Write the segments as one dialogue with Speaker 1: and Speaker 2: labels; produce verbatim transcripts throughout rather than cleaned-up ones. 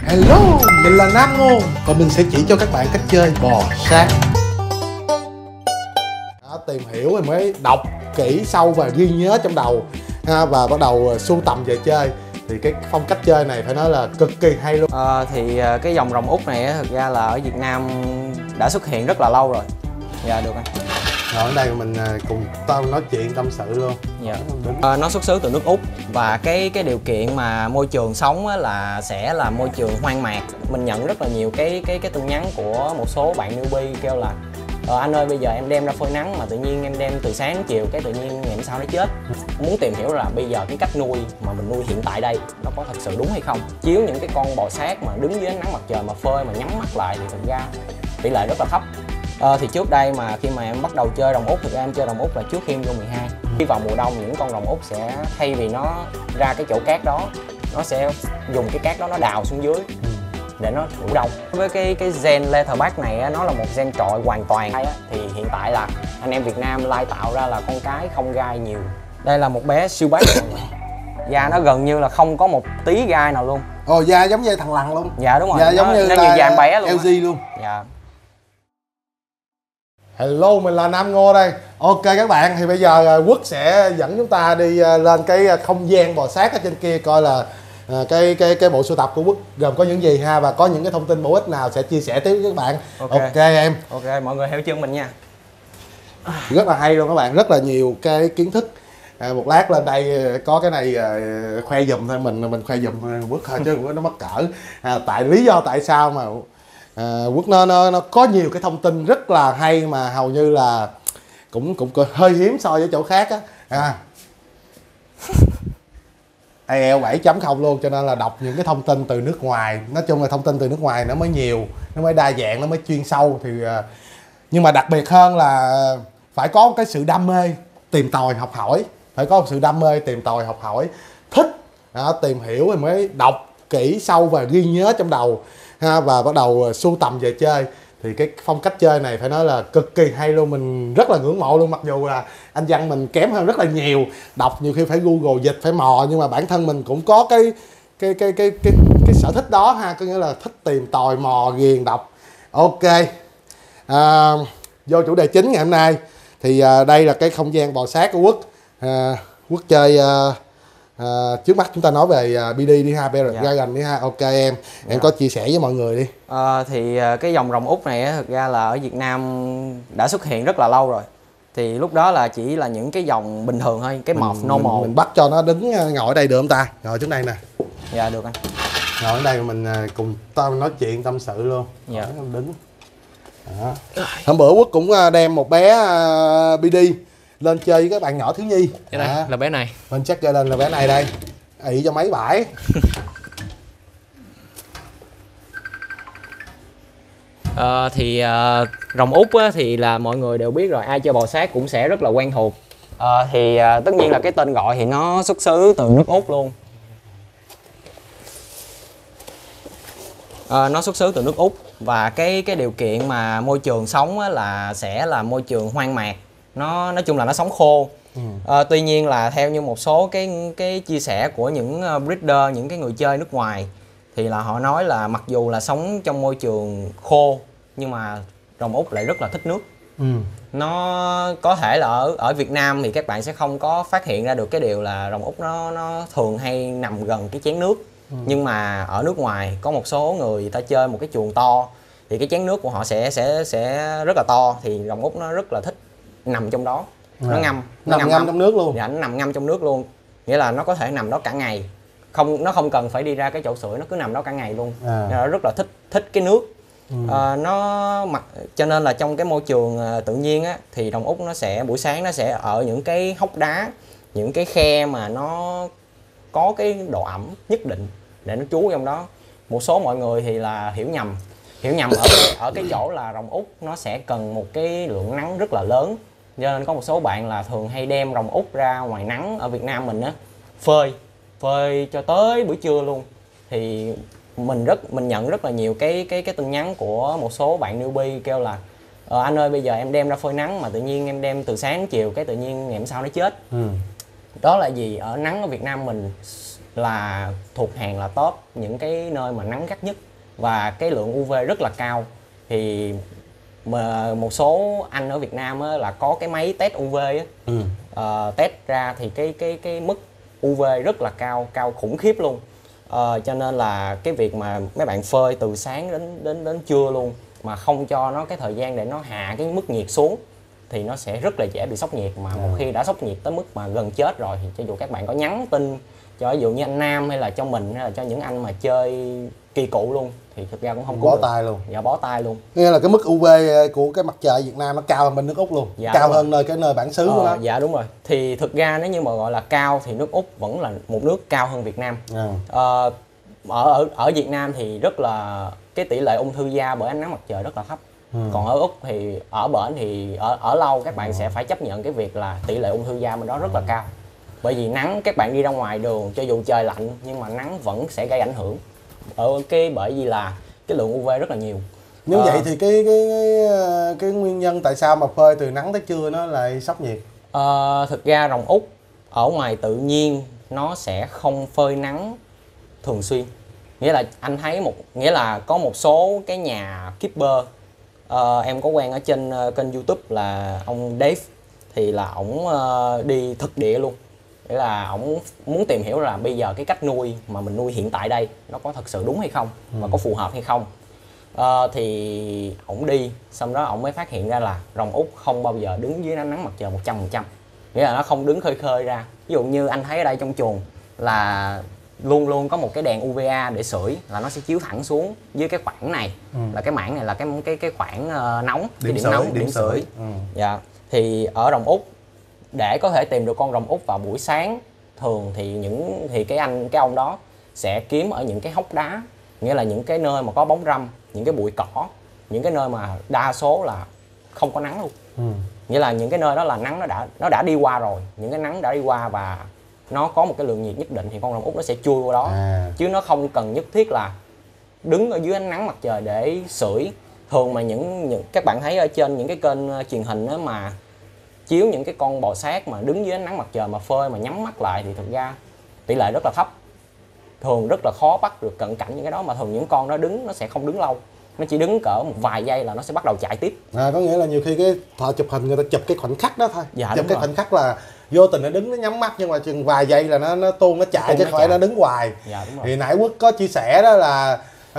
Speaker 1: Hello, mình là Nam Ngôn và mình sẽ chỉ cho các bạn cách chơi bò sát. Đó, tìm hiểu rồi mới đọc kỹ sâu và ghi nhớ trong đầu ha, và bắt đầu sưu tầm về chơi. Thì cái phong cách chơi này phải nói là cực kỳ hay luôn.
Speaker 2: À, thì cái dòng rồng út này thực ra là ở Việt Nam đã xuất hiện rất là lâu rồi. Dạ được anh.
Speaker 1: Rồi ở đây mình cùng tao nói chuyện tâm sự luôn.
Speaker 2: Dạ. À, nó xuất xứ từ nước Úc và cái cái điều kiện mà môi trường sống á, là sẽ là môi trường hoang mạc. Mình nhận rất là nhiều cái cái cái tin nhắn của một số bạn newbie kêu là ờ, anh ơi bây giờ em đem ra phơi nắng mà tự nhiên em đem từ sáng đến chiều cái tự nhiên ngày hôm sau nó chết. Muốn tìm hiểu là bây giờ cái cách nuôi mà mình nuôi hiện tại đây nó có thật sự đúng hay không. Chiếu những cái con bò sát mà đứng dưới ánh nắng mặt trời mà phơi mà nhắm mắt lại thì thực ra tỷ lệ rất là thấp. Ờ, thì trước đây mà khi mà em bắt đầu chơi rồng út, thực ra em chơi rồng út là trước khi em vô mười hai. Khi vào mùa đông những con rồng út sẽ thay vì nó ra cái chỗ cát đó, nó sẽ dùng cái cát đó nó đào xuống dưới để nó ngủ đông. Với cái cái gen Leatherback này á, nó là một gen trọi hoàn toàn á, thì hiện tại là anh em Việt Nam lai tạo ra là con cái không gai nhiều. Đây là một bé siêu bát da nó gần như là không có một tí gai nào luôn.
Speaker 1: Ồ, da giống như thằng lằn luôn.
Speaker 2: Dạ đúng rồi.
Speaker 1: Da giống
Speaker 2: nó,
Speaker 1: như
Speaker 2: nó
Speaker 1: là
Speaker 2: như da em bé luôn.
Speaker 1: lờ giê luôn.
Speaker 2: Dạ.
Speaker 1: Hello, mình là Nam Ngô đây. Ok các bạn, thì bây giờ Quốc sẽ dẫn chúng ta đi lên cái không gian bò sát ở trên kia coi là cái cái cái bộ sưu tập của Quốc gồm có những gì ha, và có những cái thông tin bổ ích nào sẽ chia sẻ tiếp với các bạn. Ok, okay em.
Speaker 2: Ok, mọi người theo chân mình nha.
Speaker 1: Rất là hay luôn các bạn, rất là nhiều cái kiến thức. À, một lát lên đây có cái này à, khoe giùm thôi, mình mình khoe giùm Quốc thôi chứ nó mắc cỡ. À, tại lý do tại sao mà À, Quốc nó, nó nó có nhiều cái thông tin rất là hay mà hầu như là cũng cũng hơi hiếm so với chỗ khác á. À. ai eo bảy chấm không luôn, cho nên là đọc những cái thông tin từ nước ngoài, nói chung là thông tin từ nước ngoài nó mới nhiều, nó mới đa dạng, nó mới chuyên sâu. Thì nhưng mà đặc biệt hơn là phải có cái sự đam mê tìm tòi học hỏi, phải có một sự đam mê tìm tòi học hỏi, thích đó, tìm hiểu rồi mới đọc kỹ sâu và ghi nhớ trong đầu ha, và bắt đầu sưu tầm về chơi. Thì cái phong cách chơi này phải nói là cực kỳ hay luôn, mình rất là ngưỡng mộ luôn. Mặc dù là anh văn mình kém hơn rất là nhiều, đọc nhiều khi phải Google dịch, phải mò, nhưng mà bản thân mình cũng có cái cái cái cái cái, cái sở thích đó ha, có nghĩa là thích tìm tòi mò ghiền đọc. Ok, à, vô chủ đề chính ngày hôm nay thì à, đây là cái không gian bò sát của Quốc. à, Quốc chơi à, À, trước mắt chúng ta nói về uh, bê đê đi ha, Bearded
Speaker 2: dạ.
Speaker 1: Dragon đi ha. Ok em, em dạ. có chia sẻ với mọi người đi.
Speaker 2: À, thì cái dòng rồng út này thực ra là ở Việt Nam đã xuất hiện rất là lâu rồi. Thì lúc đó là chỉ là những cái dòng bình thường thôi, cái morph normal.
Speaker 1: Mình, mình bắt cho nó đứng ngồi ở đây được không ta? Ngồi trước đây nè.
Speaker 2: Dạ được anh.
Speaker 1: Ngồi ở đây mình cùng tao nói chuyện tâm sự luôn.
Speaker 2: Dạ.
Speaker 1: Đứng. Đó. Hôm bữa Quốc cũng đem một bé uh, bê đê lên chơi với các bạn nhỏ thiếu nhi.
Speaker 2: Đây à, là bé này.
Speaker 1: Mình chắc lên là bé này đây. Ị cho mấy bãi.
Speaker 2: à, thì uh, rồng út á, thì là mọi người đều biết rồi, ai chơi bò sát cũng sẽ rất là quen thuộc. à, thì uh, tất nhiên là cái tên gọi thì nó xuất xứ từ nước Úc luôn. à, nó xuất xứ từ nước Úc và cái cái điều kiện mà môi trường sống á, là sẽ là môi trường hoang mạc. Nó nói chung là nó sống khô. ừ. à, Tuy nhiên là theo như một số cái cái chia sẻ của những breeder, những cái người chơi nước ngoài, thì là họ nói là mặc dù là sống trong môi trường khô nhưng mà rồng út lại rất là thích nước. ừ. Nó có thể là ở ở Việt Nam thì các bạn sẽ không có phát hiện ra được cái điều là rồng út nó nó thường hay nằm gần cái chén nước. ừ. Nhưng mà ở nước ngoài có một số người, người ta chơi một cái chuồng to thì cái chén nước của họ sẽ sẽ sẽ rất là to, thì rồng út nó rất là thích nằm trong đó. Nó à, ngâm
Speaker 1: nó nằm ngâm trong nước luôn.
Speaker 2: Dạ, nó nằm ngâm trong nước luôn, nghĩa là nó có thể nằm đó cả ngày, không nó không cần phải đi ra cái chậu sưởi, nó cứ nằm đó cả ngày luôn. à. Nó rất là thích thích cái nước. ừ. à, nó mặc cho nên là trong cái môi trường tự nhiên á, thì rồng út nó sẽ buổi sáng nó sẽ ở những cái hốc đá, những cái khe mà nó có cái độ ẩm nhất định để nó trú trong đó. Một số mọi người thì là hiểu nhầm hiểu nhầm ở cái, ở cái chỗ là rồng út nó sẽ cần một cái lượng nắng rất là lớn, cho nên có một số bạn là thường hay đem rồng út ra ngoài nắng ở Việt Nam mình á, phơi phơi cho tới buổi trưa luôn. Thì mình rất mình nhận rất là nhiều cái cái cái tin nhắn của một số bạn newbie kêu là ờ, anh ơi bây giờ em đem ra phơi nắng mà tự nhiên em đem từ sáng đến chiều cái tự nhiên ngày hôm sau nó chết. ừ. Đó là gì, ở nắng ở Việt Nam mình là thuộc hàng là top những cái nơi mà nắng gắt nhất và cái lượng u vê rất là cao. Thì mà một số anh ở Việt Nam á, là có cái máy test u vê á, ừ. uh, test ra thì cái cái cái mức u vê rất là cao, cao khủng khiếp luôn. Uh, cho nên là cái việc mà mấy bạn phơi từ sáng đến đến đến trưa luôn mà không cho nó cái thời gian để nó hạ cái mức nhiệt xuống thì nó sẽ rất là dễ bị sốc nhiệt. Mà một ừ. khi đã sốc nhiệt tới mức mà gần chết rồi thì cho dù các bạn có nhắn tin cho ví dụ như anh Nam hay là cho mình hay là cho những anh mà chơi kỳ cựu luôn thì thực ra cũng không
Speaker 1: bó tay luôn.
Speaker 2: Dạ bó tay luôn.
Speaker 1: Nghĩa là cái mức u vê của cái mặt trời Việt Nam nó cao hơn bên nước Úc luôn. Dạ, cao hơn nơi cái nơi bản xứ
Speaker 2: ờ,
Speaker 1: của nó.
Speaker 2: Dạ đúng rồi. Thì thực ra nếu như mà gọi là cao thì nước Úc vẫn là một nước cao hơn Việt Nam. Ừ. Ờ, ở, ở ở Việt Nam thì rất là cái tỷ lệ ung thư da bởi ánh nắng mặt trời rất là thấp. Ừ. Còn ở Úc thì ở bển thì ở ở lâu các bạn ừ. sẽ phải chấp nhận cái việc là tỷ lệ ung thư da bên đó rất là cao. Bởi vì nắng các bạn đi ra ngoài đường cho dù trời lạnh nhưng mà nắng vẫn sẽ gây ảnh hưởng. Ở cái bởi vì là cái lượng u vê rất là nhiều.
Speaker 1: Nếu ờ, vậy thì cái, cái cái cái nguyên nhân tại sao mà phơi từ nắng tới trưa nó lại sốc nhiệt?
Speaker 2: Ờ, thực ra rồng Úc ở ngoài tự nhiên nó sẽ không phơi nắng thường xuyên. Nghĩa là anh thấy một nghĩa là có một số cái nhà keeper, uh, em có quen ở trên uh, kênh YouTube là ông Dave, thì là ổng uh, đi thực địa luôn. Nghĩa là ổng muốn tìm hiểu là bây giờ cái cách nuôi mà mình nuôi hiện tại đây nó có thật sự đúng hay không ừ. và có phù hợp hay không. Uh, thì ổng đi xong đó ổng mới phát hiện ra là rồng Úc không bao giờ đứng dưới ánh nắng mặt trời một trăm phần trăm. Nghĩa là nó không đứng khơi khơi ra. Ví dụ như anh thấy ở đây trong chuồng là luôn luôn có một cái đèn u vê a để sưởi, là nó sẽ chiếu thẳng xuống dưới cái khoảng này. Ừ. Là cái mảng này là cái cái cái khoảng uh, nóng, điểm cái điểm sưởi, nóng, điểm, điểm sưởi. Ừ. Dạ. Thì ở rồng Úc để có thể tìm được con rồng Úc vào buổi sáng thường thì những thì cái anh cái ông đó sẽ kiếm ở những cái hốc đá, nghĩa là những cái nơi mà có bóng râm, những cái bụi cỏ, những cái nơi mà đa số là không có nắng luôn. Ừ. Nghĩa là những cái nơi đó là nắng nó đã nó đã đi qua rồi, những cái nắng đã đi qua và nó có một cái lượng nhiệt nhất định thì con rồng Úc nó sẽ chui qua đó. À. Chứ nó không cần nhất thiết là đứng ở dưới ánh nắng mặt trời để sưởi. Thường mà những, những các bạn thấy ở trên những cái kênh truyền hình đó mà chiếu những cái con bò sát mà đứng dưới ánh nắng mặt trời mà phơi mà nhắm mắt lại thì thực ra tỷ lệ rất là thấp. Thường rất là khó bắt được cận cảnh những cái đó, mà thường những con nó đứng nó sẽ không đứng lâu. Nó chỉ đứng cỡ một vài giây là nó sẽ bắt đầu chạy tiếp.
Speaker 1: À, có nghĩa là nhiều khi cái thợ chụp hình người ta chụp cái khoảnh khắc đó thôi.
Speaker 2: Dạ,
Speaker 1: chụp cái
Speaker 2: rồi.
Speaker 1: khoảnh khắc là vô tình nó đứng nó nhắm mắt nhưng mà chừng vài giây là nó nó tuôn nó chạy chứ không phải nó đứng hoài.
Speaker 2: Dạ, đúng rồi.
Speaker 1: Thì nãy Quốc có chia sẻ đó là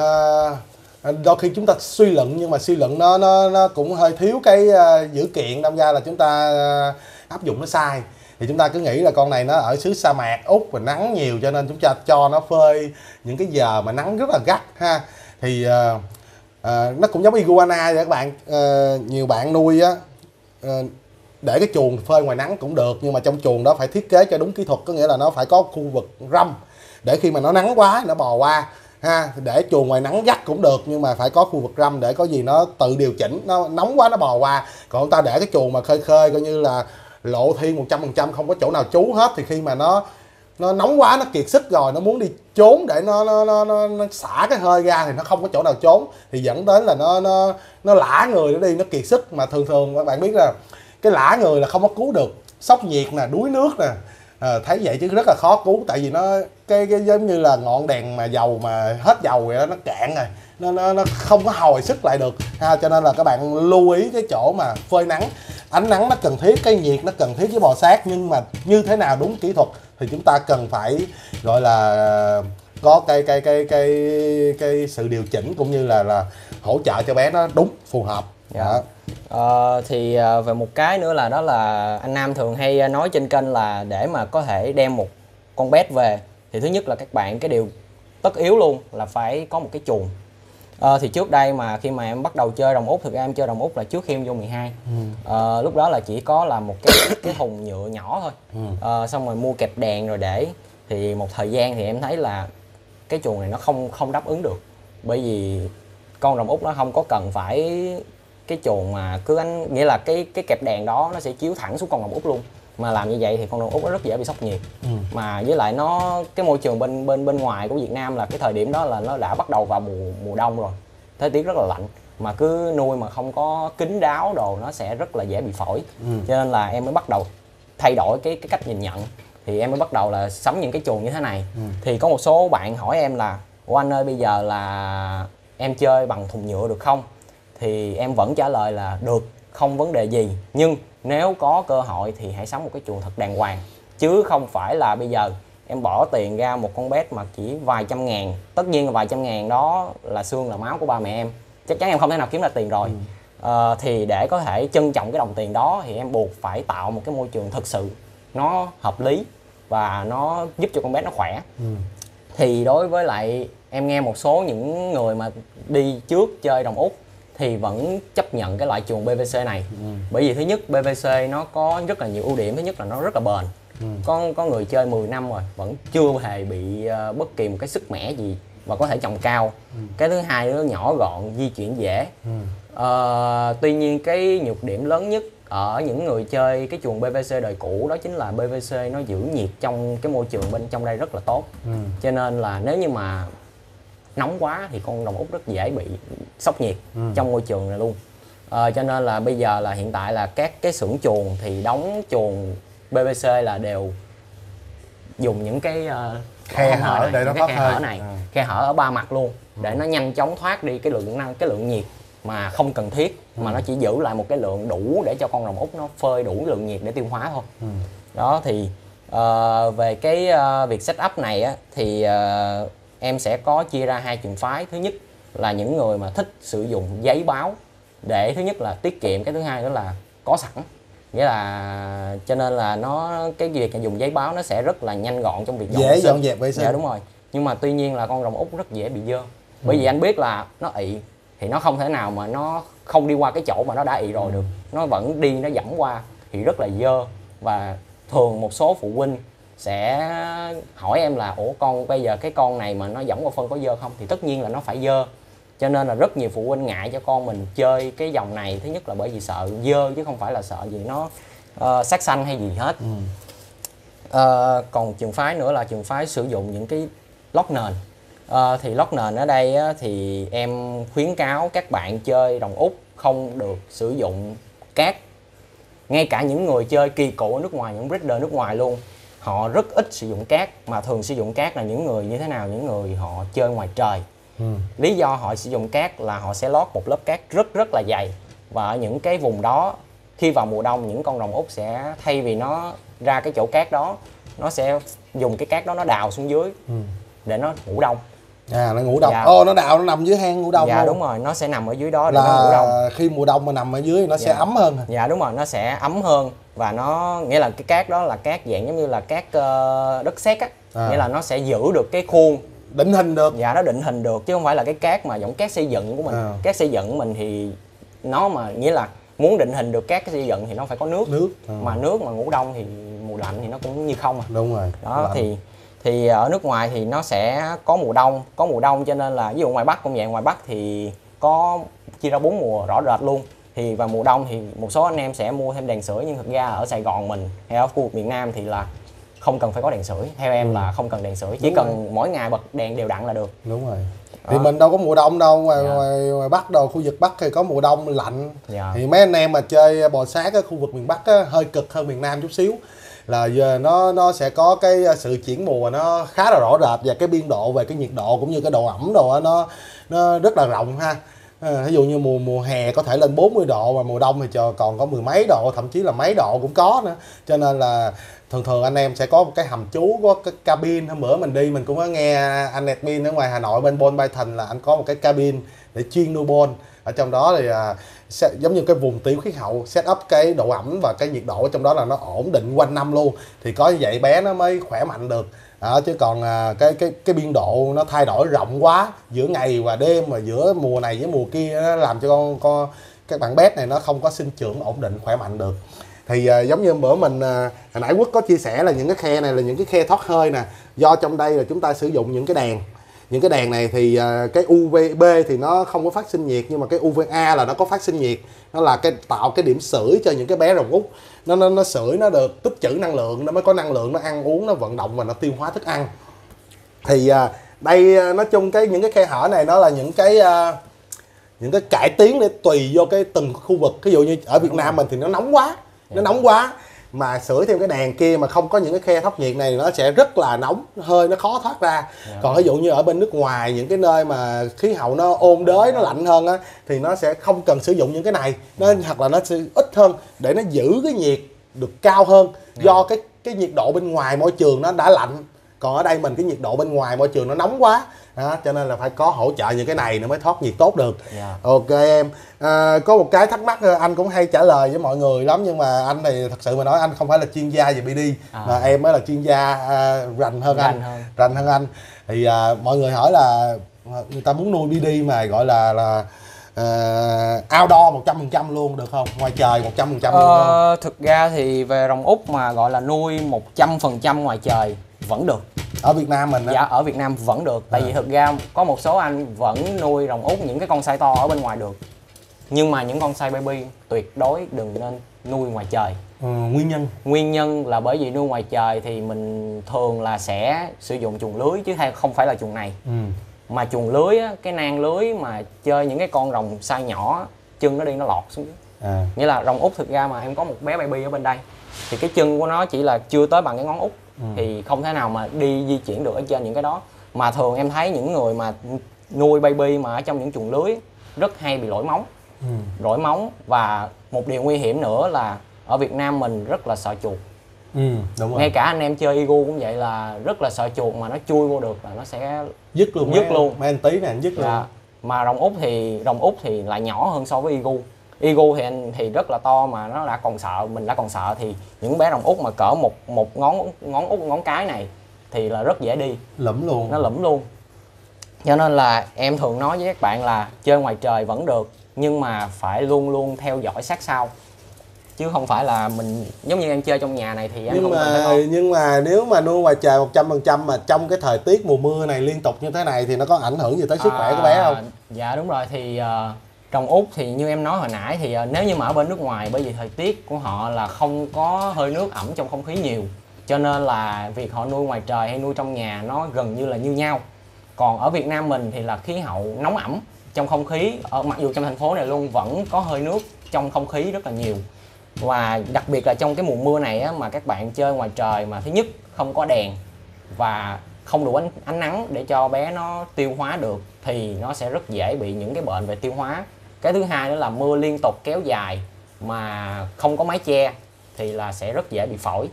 Speaker 1: uh, đôi khi chúng ta suy luận nhưng mà suy luận nó nó, nó cũng hơi thiếu cái uh, dữ kiện, đâm ra là chúng ta uh, áp dụng nó sai. Thì chúng ta cứ nghĩ là con này nó ở xứ sa mạc Úc và nắng nhiều cho nên chúng ta cho nó phơi những cái giờ mà nắng rất là gắt ha. Thì uh, uh, nó cũng giống iguana vậy các bạn. Uh, nhiều bạn nuôi á, uh, để cái chuồng phơi ngoài nắng cũng được nhưng mà trong chuồng đó phải thiết kế cho đúng kỹ thuật, có nghĩa là nó phải có khu vực râm để khi mà nó nắng quá nó bò qua ha. Để chuồng ngoài nắng gắt cũng được nhưng mà phải có khu vực râm để có gì nó tự điều chỉnh, nó nóng quá nó bò qua. Còn ta để cái chuồng mà khơi khơi coi như là lộ thiên một trăm phần trăm không có chỗ nào trú hết thì khi mà nó nó nóng quá nó kiệt sức rồi nó muốn đi trốn để nó nó nó, nó, nó xả cái hơi ra thì nó không có chỗ nào trốn thì dẫn đến là nó nó nó lả người nó đi, nó kiệt sức. Mà thường thường các bạn biết là cái lả người là không có cứu được, sốc nhiệt nè, đuối nước nè. À, thấy vậy chứ rất là khó cứu, tại vì nó cái, cái giống như là ngọn đèn mà dầu mà hết dầu vậy đó, nó cạn rồi, nó nó nó không có hồi sức lại được ha. Cho nên là các bạn lưu ý cái chỗ mà phơi nắng, ánh nắng nó cần thiết, cái nhiệt nó cần thiết với bò sát, nhưng mà như thế nào đúng kỹ thuật thì chúng ta cần phải gọi là có cái cái cái cái cái sự điều chỉnh cũng như là là hỗ trợ cho bé nó đúng phù hợp.
Speaker 2: Dạ. Ờ, thì về một cái nữa là đó là anh Nam thường hay nói trên kênh là để mà có thể đem một con pet về thì thứ nhất là các bạn cái điều tất yếu luôn là phải có một cái chuồng. Ờ, thì trước đây mà khi mà em bắt đầu chơi rồng Úc, thực ra em chơi rồng Úc là trước khi em vô mười hai. Ừ. Ờ, lúc đó là chỉ có là một cái cái thùng nhựa nhỏ thôi. Ừ. Ờ, xong rồi mua kẹp đèn rồi để, thì một thời gian thì em thấy là cái chuồng này nó không không đáp ứng được, bởi vì con rồng Úc nó không có cần phải cái chuồng mà cứ anh, nghĩa là cái cái kẹp đèn đó nó sẽ chiếu thẳng xuống con rồng Úc luôn, mà làm như vậy thì con rồng Úc nó rất dễ bị sốc nhiệt. Ừ. Mà với lại nó cái môi trường bên bên bên ngoài của Việt Nam là cái thời điểm đó là nó đã bắt đầu vào mùa mùa đông rồi, thời tiết rất là lạnh, mà cứ nuôi mà không có kín đáo đồ nó sẽ rất là dễ bị phổi. Ừ. Cho nên là em mới bắt đầu thay đổi cái cái cách nhìn nhận thì em mới bắt đầu là sắm những cái chuồng như thế này.
Speaker 1: Ừ.
Speaker 2: Thì có một số bạn hỏi em là ủa anh ơi, bây giờ là em chơi bằng thùng nhựa được không? Thì em vẫn trả lời là được, không vấn đề gì, nhưng nếu có cơ hội thì hãy sắm một cái chuồng thật đàng hoàng, chứ không phải là bây giờ em bỏ tiền ra một con bé mà chỉ vài trăm ngàn. Tất nhiên là vài trăm ngàn đó là xương là máu của ba mẹ em, chắc chắn em không thể nào kiếm ra tiền rồi. Ừ. Ờ, thì để có thể trân trọng cái đồng tiền đó thì em buộc phải tạo một cái môi trường thực sự nó hợp lý và nó giúp cho con bé nó khỏe. Ừ. Thì đối với lại em nghe một số những người mà đi trước chơi đồng Úc thì vẫn chấp nhận cái loại chuồng pê vê xê này. Ừ. Bởi vì thứ nhất pê vê xê nó có rất là nhiều ưu điểm. Thứ nhất là nó rất là bền. Ừ. Có có người chơi mười năm rồi vẫn chưa hề bị uh, bất kỳ một cái sức mẻ gì và có thể trồng cao. Ừ. Cái thứ hai nó nhỏ gọn, di chuyển dễ. Ừ. Uh, tuy nhiên cái nhược điểm lớn nhất ở những người chơi cái chuồng pê vê xê đời cũ đó chính là pê vê xê nó giữ nhiệt trong cái môi trường bên trong đây rất là tốt. Ừ. Cho nên là nếu như mà nóng quá thì con đồng Úc rất dễ bị sốc nhiệt. Ừ. Trong môi trường này luôn. À, cho nên là bây giờ là hiện tại là các cái xưởng chuồng thì đóng chuồng pê vê xê là đều dùng những cái uh,
Speaker 1: khe hở này, để nó
Speaker 2: cái khe
Speaker 1: hơi.
Speaker 2: hở này,
Speaker 1: à.
Speaker 2: khe hở ở ba mặt luôn. Ừ. Để nó nhanh chóng thoát đi cái lượng năng cái lượng nhiệt mà không cần thiết. Ừ. Mà nó chỉ giữ lại một cái lượng đủ để cho con rồng Úc nó phơi đủ lượng nhiệt để tiêu hóa thôi. Ừ. Đó thì uh, về cái uh, việc setup này á, thì uh, em sẽ có chia ra hai trường phái. Thứ nhất là những người mà thích sử dụng giấy báo để thứ nhất là tiết kiệm, cái thứ hai đó là có sẵn. Nghĩa là cho nên là nó cái việc dùng giấy báo nó sẽ rất là nhanh gọn trong việc dọn
Speaker 1: dễ dọn dẹp vệ sinh.
Speaker 2: Dạ đúng rồi. Nhưng mà tuy nhiên là con rồng Úc rất dễ bị dơ. Bởi vì anh biết là nó ị thì nó không thể nào mà nó không đi qua cái chỗ mà nó đã ị rồi được. Nó vẫn đi, nó dẫm qua thì rất là dơ. Và thường một số phụ huynh sẽ hỏi em là ủa con bây giờ cái con này mà nó dẫm qua phân có dơ không? Thì tất nhiên là nó phải dơ. Cho nên là rất nhiều phụ huynh ngại cho con mình chơi cái dòng này. Thứ nhất là bởi vì sợ dơ chứ không phải là sợ gì nó uh, sát sanh hay gì hết. Ừ. Uh, còn trường phái nữa là trường phái sử dụng những cái lót nền. Uh, thì lót nền ở đây á, thì em khuyến cáo các bạn chơi đồng Úc không được sử dụng cát. Ngay cả những người chơi kỳ cựu ở nước ngoài, những breeder nước ngoài luôn, họ rất ít sử dụng cát. Mà thường sử dụng cát là những người như thế nào? Những người họ chơi ngoài trời. Ừ. Lý do họ sử dụng cát là họ sẽ lót một lớp cát rất rất là dày. Và ở những cái vùng đó, khi vào mùa đông, những con rồng Úc sẽ thay vì nó ra cái chỗ cát đó, nó sẽ dùng cái cát đó nó đào xuống dưới. Ừ. Để nó ngủ đông.
Speaker 1: À, nó ngủ đông. Dạ. Ô, nó đào nó nằm dưới hang ngủ đông.
Speaker 2: Dạ
Speaker 1: luôn.
Speaker 2: Đúng rồi, nó sẽ nằm ở dưới đó để
Speaker 1: là
Speaker 2: nó ngủ đông.
Speaker 1: Khi mùa đông mà nằm ở dưới nó dạ. sẽ ấm hơn.
Speaker 2: Dạ đúng rồi, nó sẽ ấm hơn. Và nó nghĩa là cái cát đó là cát dạng giống như là cát uh, đất sét á. À. Nghĩa là nó sẽ giữ được cái khuôn,
Speaker 1: định hình được.
Speaker 2: Dạ nó định hình được chứ không phải là cái cát mà giống cát xây dựng của mình. À. Cát xây dựng của mình thì nó mà nghĩa là muốn định hình được cát xây dựng thì nó phải có nước.
Speaker 1: Nước. À.
Speaker 2: Mà nước mà ngủ đông thì mùa lạnh thì nó cũng như không à.
Speaker 1: Đúng rồi.
Speaker 2: Đó lạnh. thì thì ở nước ngoài thì nó sẽ có mùa đông, có mùa đông cho nên là ví dụ ngoài Bắc cũng vậy, ngoài Bắc thì có chia ra bốn mùa rõ rệt luôn. Thì vào mùa đông thì một số anh em sẽ mua thêm đèn sưởi, nhưng thực ra ở Sài Gòn mình hay ở khu vực miền Nam thì là không cần phải có đèn sưởi. Theo em ừ. là không cần đèn sưởi, chỉ Đúng cần rồi. mỗi ngày bật đèn đều đặn là được.
Speaker 1: Đúng rồi. Thì à. mình đâu có mùa đông đâu, ngoài, dạ. ngoài, ngoài Bắc đâu, khu vực Bắc thì có mùa đông lạnh. Dạ. Thì mấy anh em mà chơi bò sát ở khu vực miền Bắc á, hơi cực hơn miền Nam chút xíu. Là giờ nó nó sẽ có cái sự chuyển mùa nó khá là rõ rệt, và cái biên độ về cái nhiệt độ cũng như cái độ ẩm đồ nó nó rất là rộng ha. À, ví dụ như mùa mùa hè có thể lên bốn mươi độ, mà mùa đông thì chờ còn có mười mấy độ, thậm chí là mấy độ cũng có nữa. Cho nên là thường thường anh em sẽ có một cái hầm trú, có cái cabin. Hôm bữa mình đi mình cũng có nghe anh admin ở ngoài Hà Nội bên Ball Python là anh có một cái cabin để chuyên nuôi ball. Ở trong đó thì à, sẽ, giống như cái vùng tiểu khí hậu, set up cái độ ẩm và cái nhiệt độ ở trong đó là nó ổn định quanh năm luôn. Thì có như vậy bé nó mới khỏe mạnh được. Đó, chứ còn à, cái cái cái biên độ nó thay đổi rộng quá giữa ngày và đêm, mà giữa mùa này với mùa kia nó làm cho con con các bạn bé này nó không có sinh trưởng ổn định khỏe mạnh được. Thì à, giống như bữa mình à, hồi nãy Quốc có chia sẻ là những cái khe này là những cái khe thoát hơi nè, do trong đây là chúng ta sử dụng những cái đèn. Những cái đèn này thì uh, cái u vê bê thì nó không có phát sinh nhiệt, nhưng mà cái u vê a là nó có phát sinh nhiệt. Nó là cái tạo cái điểm sưởi cho những cái bé rồng Úc. Nó nó, nó sưởi nó được tích trữ năng lượng, nó mới có năng lượng nó ăn uống, nó vận động và nó tiêu hóa thức ăn. Thì uh, đây uh, nói chung cái những cái khe hở này nó là những cái uh, những cái cải tiến để tùy vô cái từng khu vực. Ví dụ như ở Việt Nam mình thì nó nóng quá, nó nóng quá mà sưởi thêm cái đèn kia mà không có những cái khe thoát nhiệt này nó sẽ rất là nóng, hơi nó khó thoát ra. Yeah. Còn ví dụ như ở bên nước ngoài, những cái nơi mà khí hậu nó ôn đới, nó lạnh hơn á, thì nó sẽ không cần sử dụng những cái này, nó hoặc là nó sẽ ít hơn để nó giữ cái nhiệt được cao hơn. Yeah. Do cái cái nhiệt độ bên ngoài môi trường nó đã lạnh, còn ở đây mình cái nhiệt độ bên ngoài môi trường nó nóng quá. Đó, cho nên là phải có hỗ trợ những cái này nó mới thoát nhiệt tốt được. Yeah. Ok em, à, có một cái thắc mắc anh cũng hay trả lời với mọi người lắm, nhưng mà anh thì thật sự mà nói anh không phải là chuyên gia về bê đê, à. mà em mới là chuyên gia à, rành hơn rành anh hơn. rành hơn anh thì à, mọi người hỏi là người ta muốn nuôi bê đê mà gọi là là uh, outdoor một trăm phần trăm luôn được không, ngoài trời một trăm phần trăm luôn
Speaker 2: ờ, thực ra thì về rồng Úc mà gọi là nuôi một trăm phần trăm ngoài trời vẫn được.
Speaker 1: Ở Việt Nam mình đó.
Speaker 2: Dạ ở Việt Nam vẫn được. Tại à. vì thực ra có một số anh vẫn nuôi rồng Úc những cái con size to ở bên ngoài được. Nhưng mà những con size baby tuyệt đối đừng nên nuôi ngoài trời.
Speaker 1: ừ, Nguyên nhân?
Speaker 2: Nguyên nhân là bởi vì nuôi ngoài trời thì mình thường là sẽ sử dụng chuồng lưới chứ hay không phải là chuồng này. ừ. Mà chuồng lưới á, cái nang lưới mà chơi những cái con rồng size nhỏ, chân nó đi nó lọt xuống dưới. à. Nghĩa là rồng Úc thực ra mà em có một bé baby ở bên đây thì cái chân của nó chỉ là chưa tới bằng cái ngón út. Ừ. Thì không thể nào mà đi di chuyển được ở trên những cái đó. Mà thường em thấy những người mà nuôi baby mà ở trong những chuồng lưới rất hay bị lỗi móng. ừ. Lỗi móng. Và một điều nguy hiểm nữa là ở Việt Nam mình rất là sợ chuột.
Speaker 1: ừ, đúng rồi.
Speaker 2: Ngay cả anh em chơi Igu cũng vậy, là rất là sợ chuột mà nó chui vô được là nó sẽ
Speaker 1: dứt luôn.
Speaker 2: Dứt luôn.
Speaker 1: Mấy anh tí này anh dứt
Speaker 2: dạ. luôn. Mà rồng Úc thì rồng Úc thì lại nhỏ hơn so với Igu. Igu thì anh thì rất là to mà nó đã còn sợ, mình đã còn sợ, thì những bé rồng Úc mà cỡ một một ngón ngón út ngón cái này thì là rất dễ đi,
Speaker 1: lẫm luôn,
Speaker 2: nó lẫm luôn. Cho nên là em thường nói với các bạn là chơi ngoài trời vẫn được, nhưng mà phải luôn luôn theo dõi sát sao, chứ không phải là mình giống như em chơi trong nhà này thì em
Speaker 1: nhưng
Speaker 2: không
Speaker 1: mà
Speaker 2: cần phải
Speaker 1: nhưng mà nếu mà nuôi ngoài trời một trăm phần trăm mà trong cái thời tiết mùa mưa này liên tục như thế này thì nó có ảnh hưởng gì tới sức à, khỏe của bé không?
Speaker 2: Dạ đúng rồi, thì uh, rồng Úc thì như em nói hồi nãy thì uh, nếu như mà ở bên nước ngoài, bởi vì thời tiết của họ là không có hơi nước ẩm trong không khí nhiều, cho nên là việc họ nuôi ngoài trời hay nuôi trong nhà nó gần như là như nhau. Còn ở Việt Nam mình thì là khí hậu nóng ẩm trong không khí, ở mặc dù trong thành phố này luôn vẫn có hơi nước trong không khí rất là nhiều. Và đặc biệt là trong cái mùa mưa này á, mà các bạn chơi ngoài trời mà thứ nhất không có đèn và không đủ ánh, ánh nắng để cho bé nó tiêu hóa được thì nó sẽ rất dễ bị những cái bệnh về tiêu hóa. Cái thứ hai nữa là mưa liên tục kéo dài mà không có mái che thì là sẽ rất dễ bị phổi.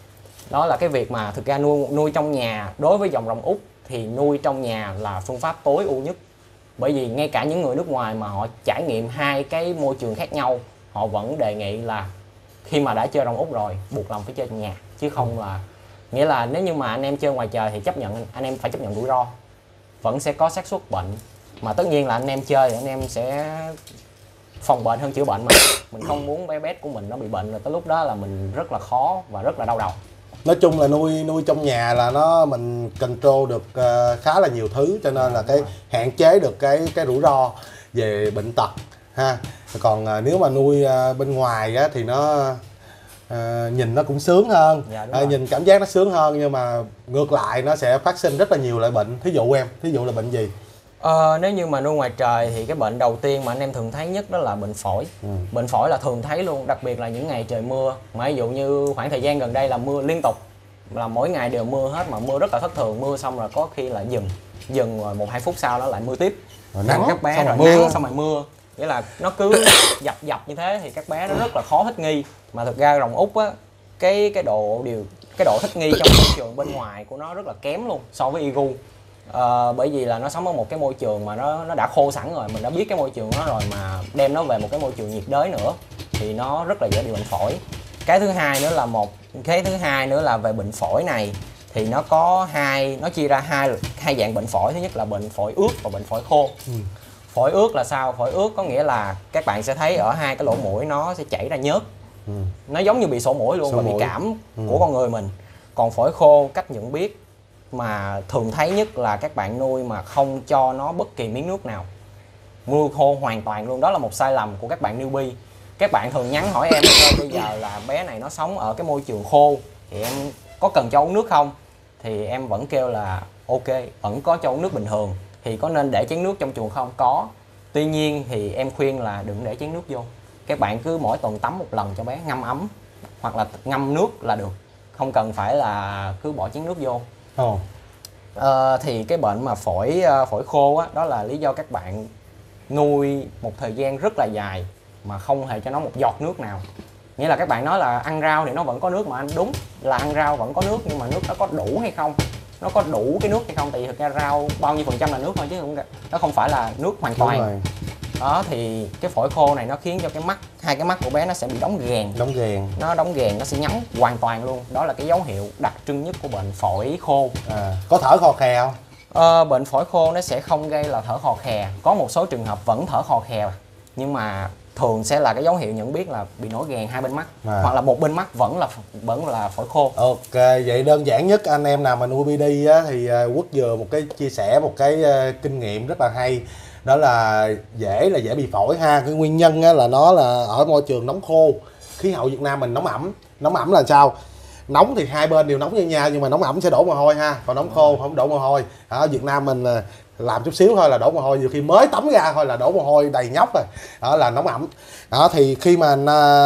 Speaker 2: Đó là cái việc mà thực ra nuôi nuôi trong nhà đối với dòng rồng Úc thì nuôi trong nhà là phương pháp tối ưu nhất. Bởi vì ngay cả những người nước ngoài mà họ trải nghiệm hai cái môi trường khác nhau, họ vẫn đề nghị là khi mà đã chơi rồng Úc rồi buộc lòng phải chơi trong nhà, chứ không là nghĩa là nếu như mà anh em chơi ngoài trời thì chấp nhận anh em phải chấp nhận rủi ro, vẫn sẽ có xác suất bệnh. Mà tất nhiên là anh em chơi thì anh em sẽ phòng bệnh hơn chữa bệnh, mà mình không muốn bé bé của mình nó bị bệnh, rồi tới lúc đó là mình rất là khó và rất là đau đầu.
Speaker 1: Nói chung là nuôi nuôi trong nhà là nó mình control được uh, khá là nhiều thứ, cho nên là cái hạn chế được cái cái rủi ro về bệnh tật ha. Còn uh, nếu mà nuôi uh, bên ngoài á, thì nó uh, nhìn nó cũng sướng hơn. Dạ, uh, nhìn cảm giác nó sướng hơn, nhưng mà ngược lại nó sẽ phát sinh rất là nhiều loại bệnh. Thí dụ em, thí dụ là bệnh gì?
Speaker 2: Ờ, nếu như mà nuôi ngoài trời thì cái bệnh đầu tiên mà anh em thường thấy nhất đó là bệnh phổi. ừ. Bệnh phổi là thường thấy luôn, đặc biệt là những ngày trời mưa. Mà ví dụ như khoảng thời gian gần đây là mưa liên tục, là mỗi ngày đều mưa hết, mà mưa rất là thất thường. Mưa xong rồi có khi là dừng dừng rồi một hai phút sau đó lại mưa tiếp, rồi nắng các bé, rồi mưa. nắng xong rồi mưa, nghĩa là nó cứ dập dập như thế thì các bé nó rất là khó thích nghi. Mà thực ra rồng Úc á, cái cái độ điều cái độ thích nghi trong môi trường bên ngoài của nó rất là kém luôn so với Igu. À, bởi vì là nó sống ở một cái môi trường mà nó nó đã khô sẵn rồi, mình đã biết cái môi trường đó rồi, mà đem nó về một cái môi trường nhiệt đới nữa thì nó rất là dễ bị bệnh phổi. Cái thứ hai nữa là một cái thứ hai nữa là về bệnh phổi này thì nó có hai nó chia ra hai hai dạng bệnh phổi. Thứ nhất là bệnh phổi ướt và bệnh phổi khô. ừ. Phổi ướt là sao? Phổi ướt có nghĩa là các bạn sẽ thấy ở hai cái lỗ mũi nó sẽ chảy ra nhớt. ừ. Nó giống như bị sổ mũi luôn, sổ và mũi. Bị cảm ừ. của con người mình. Còn phổi khô, cách nhận biết mà thường thấy nhất là các bạn nuôi mà không cho nó bất kỳ miếng nước nào, nuôi khô hoàn toàn luôn. Đó là một sai lầm của các bạn newbie. Các bạn thường nhắn hỏi em bây giờ là bé này nó sống ở cái môi trường khô thì em có cần cho uống nước không, thì em vẫn kêu là ok, vẫn có cho uống nước bình thường. Thì có nên để chén nước trong chuồng không? Có. Tuy nhiên thì em khuyên là đừng để chén nước vô. Các bạn cứ mỗi tuần tắm một lần cho bé, ngâm ấm hoặc là ngâm nước là được, không cần phải là cứ bỏ chén nước vô.
Speaker 1: Ồ.
Speaker 2: Ờ, thì cái bệnh mà phổi phổi khô á, đó là lý do các bạn nuôi một thời gian rất là dài mà không hề cho nó một giọt nước nào. Nghĩa là các bạn nói là ăn rau thì nó vẫn có nước mà anh, đúng là ăn rau vẫn có nước, nhưng mà nước nó có đủ hay không, nó có đủ cái nước hay không, tại vì thực ra rau bao nhiêu phần trăm là nước thôi chứ không, nó không phải là nước hoàn toàn. Đó thì cái phổi khô này nó khiến cho cái mắt, hai cái mắt của bé nó sẽ bị đóng ghèn,
Speaker 1: đóng ghèn
Speaker 2: nó đóng ghèn, nó sẽ nhắm hoàn toàn luôn. Đó là cái dấu hiệu đặc trưng nhất của bệnh phổi khô.
Speaker 1: À, có thở khò khè không?
Speaker 2: Ờ, bệnh phổi khô nó sẽ không gây là thở khò khè, có một số trường hợp vẫn thở khò khè, nhưng mà thường sẽ là cái dấu hiệu nhận biết là bị nổi ghèn hai bên mắt, à. hoặc là một bên mắt vẫn là vẫn là phổi khô.
Speaker 1: Ok, vậy đơn giản nhất anh em nào mà nuôi bê đê á, thì Quốc vừa một cái chia sẻ một cái uh, kinh nghiệm rất là hay, đó là dễ là dễ bị phổi ha. Cái nguyên nhân á, là nó là ở môi trường nóng khô, khí hậu Việt Nam mình nóng ẩm. Nóng ẩm là sao? Nóng thì hai bên đều nóng như nhau, nhưng mà nóng ẩm sẽ đổ mồ hôi ha, còn nóng khô không đổ mồ hôi. Ở Việt Nam mình làm chút xíu thôi là đổ mồ hôi, nhiều khi mới tắm ra thôi là đổ mồ hôi đầy nhóc rồi. Đó là nóng ẩm. Đó thì khi mà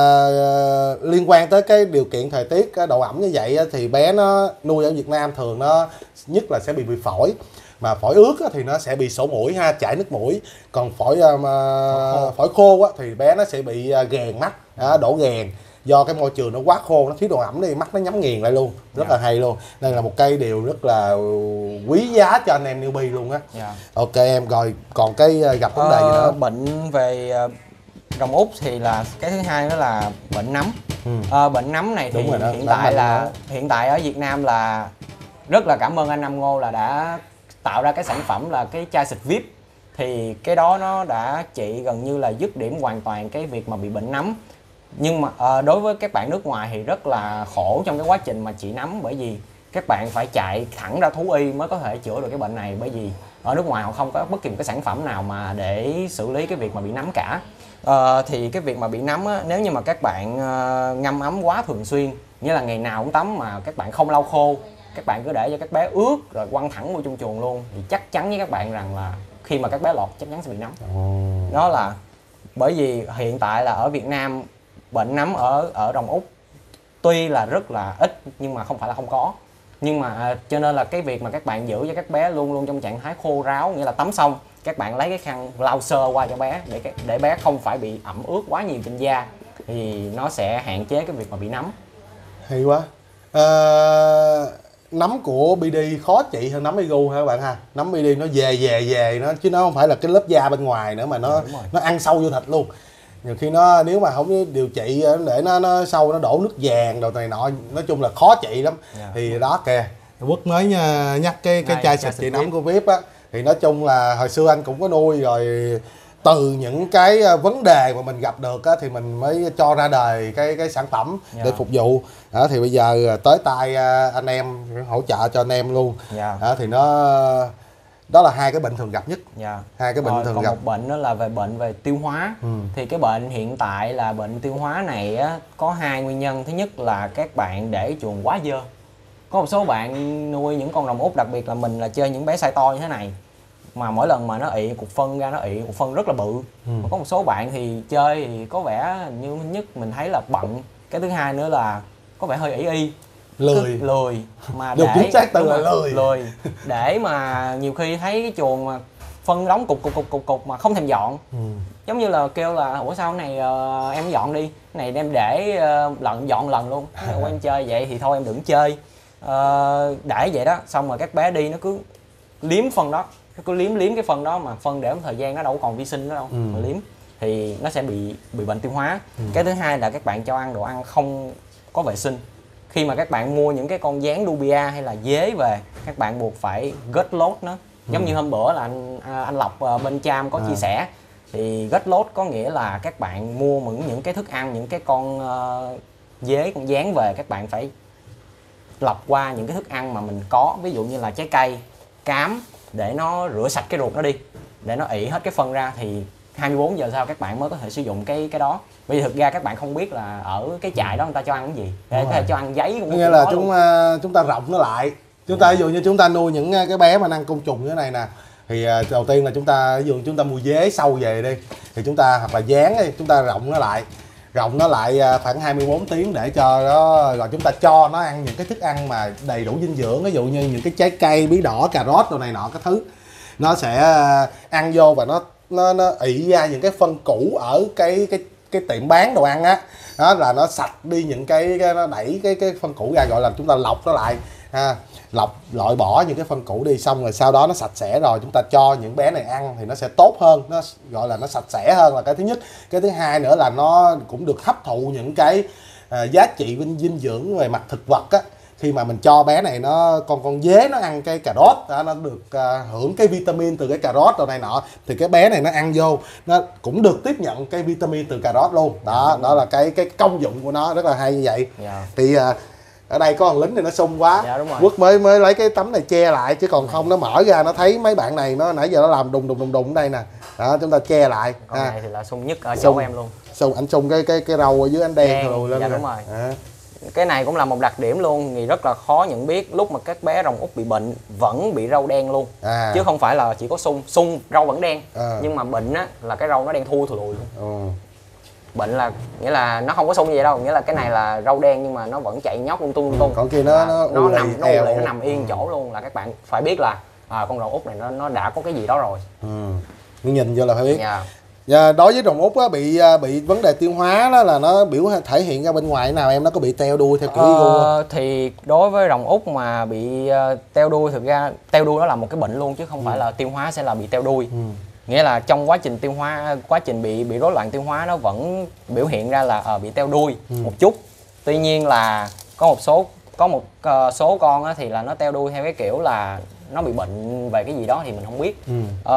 Speaker 1: uh, liên quan tới cái điều kiện thời tiết, độ ẩm như vậy thì bé nó nuôi ở Việt Nam thường nó nhất là sẽ bị bị phổi. Mà phổi ướt thì nó sẽ bị sổ mũi ha, chảy nước mũi. Còn phổi uh, khô. phổi khô thì bé nó sẽ bị ghèn mắt, đổ ghèn. Do cái môi trường nó quá khô, nó thiếu độ ẩm đi, mắt nó nhắm nghiền lại luôn, rất yeah. là hay luôn. Đây là một cây điều rất là quý giá cho anh em newbie luôn á. Yeah. Ok em, rồi còn cái gặp vấn đề
Speaker 2: ờ,
Speaker 1: gì nữa?
Speaker 2: Bệnh về rồng út thì là cái thứ hai đó là bệnh nấm. Ừ. Ờ, bệnh nấm này thì hiện nấm tại là đó. Hiện tại ở Việt Nam là rất là cảm ơn anh Nam Ngô là đã tạo ra cái sản phẩm là cái chai xịt víp. Thì cái đó nó đã trị gần như là dứt điểm hoàn toàn cái việc mà bị bệnh nấm. Nhưng mà à, đối với các bạn nước ngoài thì rất là khổ trong cái quá trình mà trị nấm, bởi vì các bạn phải chạy thẳng ra thú y mới có thể chữa được cái bệnh này, bởi vì ở nước ngoài họ không có bất kỳ một cái sản phẩm nào mà để xử lý cái việc mà bị nấm cả. À, thì cái việc mà bị nấm á, nếu như mà các bạn à, ngâm ấm quá thường xuyên, nghĩa là ngày nào cũng tắm mà các bạn không lau khô, các bạn cứ để cho các bé ướt rồi quăng thẳng vô trong chuồng luôn, thì chắc chắn với các bạn rằng là khi mà các bé lọt chắc chắn sẽ bị nấm. Oh. Đó là bởi vì hiện tại là ở Việt Nam bệnh nấm ở ở rồng út tuy là rất là ít nhưng mà không phải là không có. Nhưng mà cho nên là cái việc mà các bạn giữ cho các bé luôn luôn trong trạng thái khô ráo, nghĩa là tắm xong các bạn lấy cái khăn lau sơ qua cho bé để để bé không phải bị ẩm ướt quá nhiều trên da, thì nó sẽ hạn chế cái việc mà bị nấm.
Speaker 1: Hay quá. À, nấm của bê đê khó trị hơn nấm igu hả các bạn ha? Nấm bê đê nó về về về nó, chứ nó không phải là cái lớp da bên ngoài nữa, mà nó nó ăn sâu vô thịt luôn. Nhiều khi nó nếu mà không điều trị để nó nó sâu, nó đổ nước vàng đồ này nọ, nói chung là khó trị lắm. Yeah. Thì đó kìa, Quốc mới nhắc cái cái chai xịt trị nấm của víp á, thì nói chung là hồi xưa anh cũng có nuôi rồi, từ những cái vấn đề mà mình gặp được á, thì mình mới cho ra đời cái cái sản phẩm yeah. để phục vụ. Đó thì bây giờ tới tay anh em, hỗ trợ cho anh em luôn. Yeah. Đó thì nó đó là hai cái bệnh thường gặp nhất. Dạ. Hai cái bệnh
Speaker 2: Rồi,
Speaker 1: thường
Speaker 2: còn
Speaker 1: gặp.
Speaker 2: Một bệnh đó là về bệnh về tiêu hóa. Ừ. Thì cái bệnh hiện tại là bệnh tiêu hóa này á, có hai nguyên nhân. Thứ nhất là các bạn để chuồng quá dơ. Có một số bạn nuôi những con rồng út, đặc biệt là mình là chơi những bé size to như thế này, mà mỗi lần mà nó ị cục phân ra, nó ị cục phân rất là bự. Ừ. Mà có một số bạn thì chơi thì có vẻ như nhất mình thấy là bận. Cái thứ hai nữa là có vẻ hơi ỷ y,
Speaker 1: lười
Speaker 2: lười mà
Speaker 1: được chính xác từ là lười
Speaker 2: lười để mà nhiều khi thấy cái chuồng mà phân đóng cục cục cục cục cục mà không thèm dọn. Ừ. Giống như là kêu là ủa sao này uh, em dọn đi, cái này đem để uh, lần dọn lần luôn. Em chơi vậy thì thôi em đừng chơi, uh, để vậy đó, xong rồi các bé đi nó cứ liếm phân đó, nó cứ liếm liếm cái phân đó, mà phân để một thời gian nó đâu còn vi sinh nữa đâu. Ừ. Mà liếm thì nó sẽ bị bị bệnh tiêu hóa. Ừ. Cái thứ hai là các bạn cho ăn đồ ăn không có vệ sinh. Khi mà các bạn mua những cái con gián dubia hay là dế về, các bạn buộc phải gớt lốt nó. Giống ừ. như hôm bữa là anh anh Lộc bên Cham có à. chia sẻ, thì gớt lốt có nghĩa là các bạn mua những những cái thức ăn, những cái con uh, dế, con gián về, các bạn phải lọc qua những cái thức ăn mà mình có, ví dụ như là trái cây, cám, để nó rửa sạch cái ruột nó đi, để nó ị hết cái phân ra, thì hai mươi bốn giờ sau các bạn mới có thể sử dụng cái cái đó. Vì thực ra các bạn không biết là ở cái trại đó người ta cho ăn cái gì, để có thể cho ăn giấy cũng
Speaker 1: nghĩa là chúng uh, chúng ta rộng nó lại. Chúng ta ví dụ như chúng ta nuôi những cái bé mà ăn côn trùng như thế này nè, thì uh, đầu tiên là chúng ta ví dụ chúng ta mua dế sâu về đi, thì chúng ta hoặc là dán đi, chúng ta rộng nó lại, Rộng nó lại khoảng hai mươi bốn tiếng để cho nó, rồi chúng ta cho nó ăn những cái thức ăn mà đầy đủ dinh dưỡng, ví dụ như những cái trái cây, bí đỏ, cà rốt đồ này nọ cái thứ. Nó sẽ ăn vô và nó nó nó ị ra những cái phân cũ ở cái cái cái tiệm bán đồ ăn á. Đó là nó sạch đi những cái, cái nó đẩy cái cái phân cũ ra, gọi là chúng ta lọc nó lại ha. Lọc loại bỏ những cái phân cũ đi, xong rồi sau đó nó sạch sẽ rồi chúng ta cho những bé này ăn thì nó sẽ tốt hơn, nó gọi là nó sạch sẽ hơn là cái thứ nhất. Cái thứ hai nữa là nó cũng được hấp thụ những cái à, giá trị dinh dưỡng về mặt thực vật á. Khi mà mình cho bé này nó con con dế nó ăn cái cà rốt đó, nó được uh, hưởng cái vitamin từ cái cà rốt đồ này nọ, thì cái bé này nó ăn vô nó cũng được tiếp nhận cái vitamin từ cà rốt luôn đó. Ừ. Đó là cái cái công dụng của nó rất là hay như vậy. Yeah. Thì uh, ở đây có thằng lính thì nó sung quá. Dạ, đúng rồi. Quốc mới mới lấy cái tấm này che lại, chứ còn không nó mở ra nó thấy mấy bạn này nó nãy giờ nó làm đùng đùng đùng đùng ở đây nè. Đó, chúng ta che lại.
Speaker 2: Con à. này thì là sung nhất ở chỗ em luôn.
Speaker 1: Sung, anh sung cái cái cái râu ở dưới anh đen rồi lên.
Speaker 2: Dạ, đúng rồi. À. Cái này cũng là một đặc điểm luôn, thì rất là khó nhận biết lúc mà các bé rồng út bị bệnh vẫn bị râu đen luôn. À. Chứ không phải là chỉ có sung, sung râu vẫn đen. À. Nhưng mà bệnh á là cái râu nó đen thui thùi lùi luôn. Ừ. Bệnh là nghĩa là nó không có sung như vậy đâu, nghĩa là cái này là râu đen nhưng mà nó vẫn chạy nhóc lung tung lung tung.
Speaker 1: Còn kia nó nó,
Speaker 2: nó nằm nó lì, nó nằm yên chỗ luôn, là các bạn phải biết là à, con rồng út này nó nó đã có cái gì đó rồi.
Speaker 1: Ừ. Nhìn vô là phải biết. Yeah. Và đối với rồng út á, bị bị vấn đề tiêu hóa đó là nó biểu thể hiện ra bên ngoài nào em, nó có bị teo đuôi theo kiểu
Speaker 2: ờ, thì đối với rồng út mà bị uh, teo đuôi, thực ra teo đuôi nó là một cái bệnh luôn chứ không ừ. phải là tiêu hóa sẽ là bị teo đuôi. Ừ. Nghĩa là trong quá trình tiêu hóa, quá trình bị bị rối loạn tiêu hóa nó vẫn biểu hiện ra là uh, bị teo đuôi ừ. một chút. Tuy nhiên là có một số có một uh, số con á, thì là nó teo đuôi theo cái kiểu là nó bị bệnh về cái gì đó thì mình không biết. Ừ.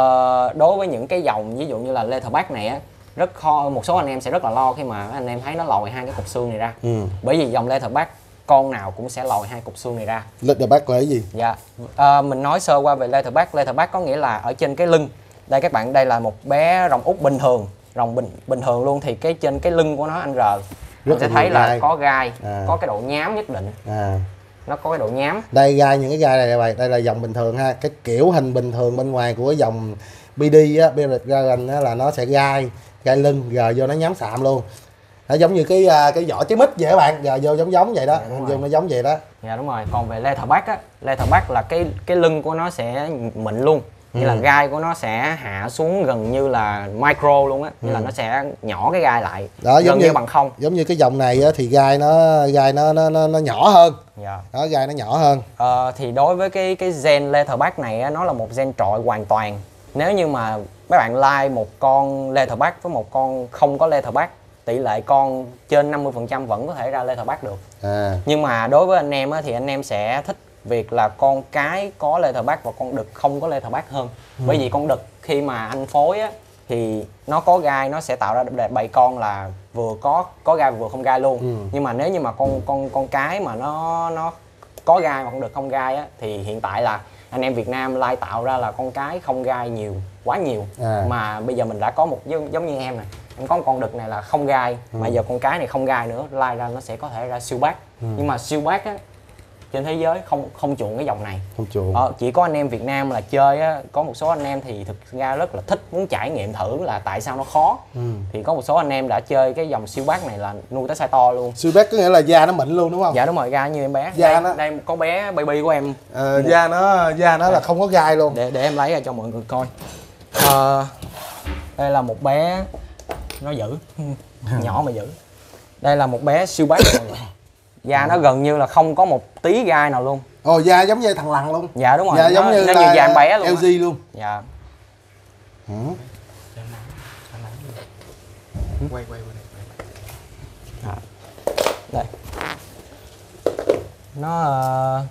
Speaker 2: Ờ, đối với những cái dòng ví dụ như là Leatherback này á, rất khó, một số anh em sẽ rất là lo khi mà anh em thấy nó lòi hai cái cục xương này ra. Ừ. Bởi vì dòng Leatherback con nào cũng sẽ lòi hai cục xương này ra.
Speaker 1: Leatherback là cái gì?
Speaker 2: Dạ, à, mình nói sơ qua về Leatherback. Leatherback có nghĩa là ở trên cái lưng. Đây các bạn, đây là một bé rồng út bình thường, rồng bình bình thường luôn, thì cái trên cái lưng của nó anh rờ mình sẽ thấy là gai. Có gai, à. Có cái độ nhám nhất định. À. Nó có cái độ nhám.
Speaker 1: Đây gai, những cái gai này đây, đây là dòng bình thường ha. Cái kiểu hình bình thường bên ngoài của dòng bê đê á, Bearded Dragon á, là nó sẽ gai, gai lưng, gờ vô nó nhám sạm luôn. Nó giống như cái cái vỏ trái mít vậy các bạn, gờ vô giống giống vậy đó, dạ, vô nó giống vậy đó.
Speaker 2: Dạ đúng rồi. Còn về Leatherback á, Leatherback là cái cái lưng của nó sẽ mịn luôn. Như ừ. là gai của nó sẽ hạ xuống gần như là micro luôn á, như ừ. là nó sẽ nhỏ cái gai lại. Đó, giống gần như, như bằng không.
Speaker 1: Giống như cái dòng này á, thì gai nó gai nó nó nó, nó nhỏ hơn. Dạ. Đó, gai nó nhỏ hơn.
Speaker 2: Ờ, thì đối với cái cái gen Leatherback này á, nó là một gen trọi hoàn toàn. Nếu như mà mấy bạn like một con Leatherback với một con không có Leatherback, tỷ lệ con trên năm mươi phần trăm vẫn có thể ra Leatherback được. À. Nhưng mà đối với anh em á, thì anh em sẽ thích việc là con cái có Leatherback và con đực không có Leatherback hơn. Ừ. Bởi vì con đực khi mà anh phối á thì nó có gai, nó sẽ tạo ra bầy con là vừa có có gai vừa không gai luôn. Ừ. Nhưng mà nếu như mà con con con cái mà nó nó có gai mà con đực không gai á, thì hiện tại là anh em Việt Nam lai tạo ra là con cái không gai nhiều, quá nhiều. À. Mà bây giờ mình đã có một giống như em này, em có một con đực này là không gai, ừ. mà giờ con cái này không gai nữa, lai ra nó sẽ có thể ra siêu bát. Ừ. Nhưng mà siêu bát á trên thế giới không không chuộng cái dòng này.
Speaker 1: Không chuộng.
Speaker 2: Ờ, chỉ có anh em Việt Nam là chơi á, có một số anh em thì thực ra rất là thích, muốn trải nghiệm thử là tại sao nó khó. Ừ. Thì có một số anh em đã chơi cái dòng siêu bát này là nuôi tới size to luôn.
Speaker 1: Siêu bát có nghĩa là da nó mịn luôn đúng không?
Speaker 2: Dạ đúng rồi, da như em bé.
Speaker 1: Da
Speaker 2: đây,
Speaker 1: nó...
Speaker 2: đây có bé baby của em.
Speaker 1: Ờ, da nó da nó là không có gai luôn.
Speaker 2: Để để em lấy ra cho mọi người coi. Ờ, đây là một bé nó dữ, nhỏ mà dữ. Đây là một bé siêu bát mọi người. Da nó gần như là không có một tí gai nào luôn.
Speaker 1: Ồ, da giống như thằng lằn luôn.
Speaker 2: Dạ đúng rồi.
Speaker 1: Da giống
Speaker 2: nó,
Speaker 1: như
Speaker 2: nó
Speaker 1: là
Speaker 2: như da em bé luôn.
Speaker 1: lờ giê luôn.
Speaker 2: Dạ.
Speaker 1: Ừ.
Speaker 2: Quay quay quay đây. Đây. Nó uh...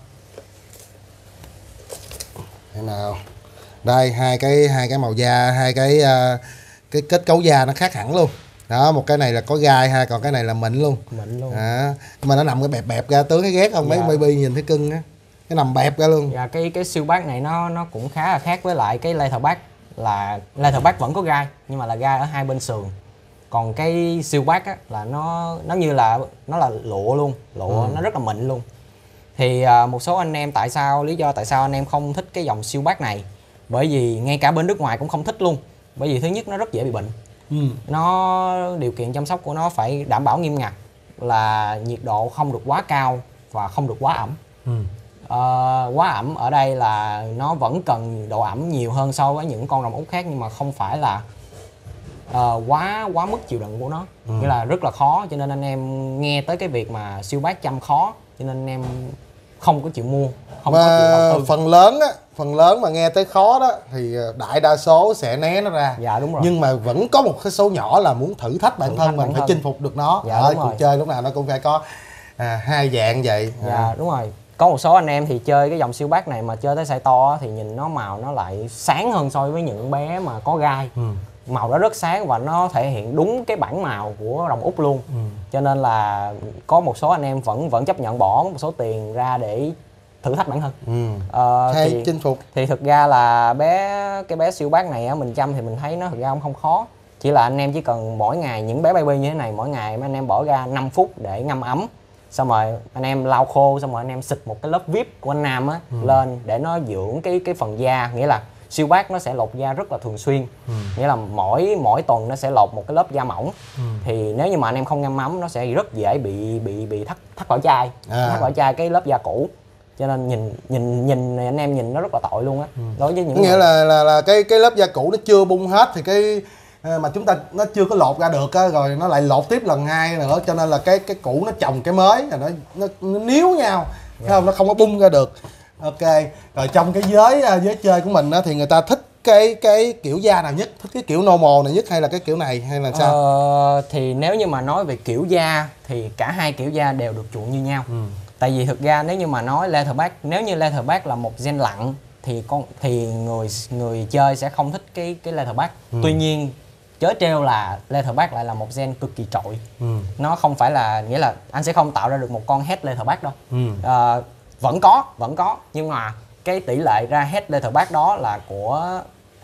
Speaker 1: thế nào? Đây hai cái hai cái màu da, hai cái uh, cái kết cấu da nó khác hẳn luôn. Đó, một cái này là có gai ha, còn cái này là mịn luôn.
Speaker 2: Mịn luôn.
Speaker 1: À, mà nó nằm cái bẹp bẹp ra, tướng cái ghét không? Dạ. Mấy baby nhìn thấy cưng á. Cái nằm bẹp ra luôn.
Speaker 2: Dạ, cái cái siêu bát này nó nó cũng khá là khác với lại cái Leatherback, là Leatherback vẫn có gai nhưng mà là gai ở hai bên sườn. Còn cái siêu bát á là nó nó như là nó là lụa luôn, lụa. Ừ. Nó rất là mịn luôn. Thì à, một số anh em tại sao lý do tại sao anh em không thích cái dòng siêu bát này? Bởi vì ngay cả bên nước ngoài cũng không thích luôn. Bởi vì thứ nhất nó rất dễ bị bệnh.
Speaker 1: Ừ.
Speaker 2: Nó điều kiện chăm sóc của nó phải đảm bảo nghiêm ngặt là nhiệt độ không được quá cao và không được quá ẩm.
Speaker 1: Ừ.
Speaker 2: Ờ, quá ẩm ở đây là nó vẫn cần độ ẩm nhiều hơn so với những con rồng út khác, nhưng mà không phải là uh, quá quá mức chịu đựng của nó. Ừ. Nghĩa là rất là khó, cho nên anh em nghe tới cái việc mà siêu bát chăm khó, cho nên anh em không có chịu mua, không
Speaker 1: và
Speaker 2: có chịu đầu tư.
Speaker 1: Phần lớn á, phần lớn mà nghe tới khó đó thì đại đa số sẽ né nó ra.
Speaker 2: Dạ đúng rồi.
Speaker 1: Nhưng mà vẫn có một cái số nhỏ là muốn thử thách bản
Speaker 2: thử
Speaker 1: thân
Speaker 2: thách
Speaker 1: mình,
Speaker 2: bản
Speaker 1: phải
Speaker 2: thân.
Speaker 1: chinh phục được nó.
Speaker 2: Dạ,
Speaker 1: Ở
Speaker 2: đúng
Speaker 1: cuộc
Speaker 2: rồi.
Speaker 1: chơi lúc nào nó cũng phải có à, hai dạng vậy.
Speaker 2: Dạ
Speaker 1: à.
Speaker 2: đúng rồi. Có một số anh em thì chơi cái dòng siêu bát này mà chơi tới size to thì nhìn nó màu nó lại sáng hơn so với những bé mà có gai. Ừ. Màu nó rất sáng và nó thể hiện đúng cái bản màu của rồng út luôn. Ừ. Cho nên là có một số anh em vẫn vẫn chấp nhận bỏ một số tiền ra để thử thách bản thân.
Speaker 1: Ừ.
Speaker 2: Ờ,
Speaker 1: Hay
Speaker 2: thì,
Speaker 1: chinh phục.
Speaker 2: Thì thực ra là bé cái bé siêu bát này á, mình chăm thì mình thấy nó thực ra không khó. Chỉ là anh em chỉ cần mỗi ngày những bé baby như thế này, mỗi ngày anh em bỏ ra năm phút để ngâm ấm, xong rồi anh em lau khô, xong rồi anh em xịt một cái lớp vip của anh Nam á, ừ. lên để nó dưỡng cái cái phần da. Nghĩa là siêu bát nó sẽ lột da rất là thường xuyên. Ừ. Nghĩa là mỗi mỗi tuần nó sẽ lột một cái lớp da mỏng. Ừ. Thì nếu như mà anh em không ngâm ấm nó sẽ rất dễ bị bị bị thắt thắt vỏ chai, à. thắt vỏ chai cái lớp da cũ. Cho nên nhìn nhìn nhìn anh em nhìn nó rất là tội luôn á. Ừ. Đối với những
Speaker 1: nghĩa
Speaker 2: người...
Speaker 1: là là là cái cái lớp da cũ nó chưa bung hết thì cái mà chúng ta nó chưa có lột ra được á, rồi nó lại lột tiếp lần hai nữa, cho nên là cái cái cũ nó chồng cái mới là nó nó, nó níu nhau, thấy không, nó không có bung ra được. Ok, rồi trong cái giới giới chơi của mình á thì người ta thích cái cái kiểu da nào nhất, thích cái kiểu normal này nhất hay là cái kiểu này hay là sao?
Speaker 2: Ờ, thì nếu như mà nói về kiểu da thì cả hai kiểu da đều được chuộng như nhau. Ừ. Tại vì thực ra nếu như mà nói Leatherback, nếu như Leatherback là một gen lặn thì con thì người người chơi sẽ không thích cái cái Leatherback. Ừ. Tuy nhiên chớ trêu là Leatherback lại là một gen cực kỳ trội. Ừ. Nó không phải là, nghĩa là anh sẽ không tạo ra được một con head Leatherback đâu. Ừ. À, vẫn có, vẫn có, nhưng mà cái tỷ lệ ra head Leatherback đó là của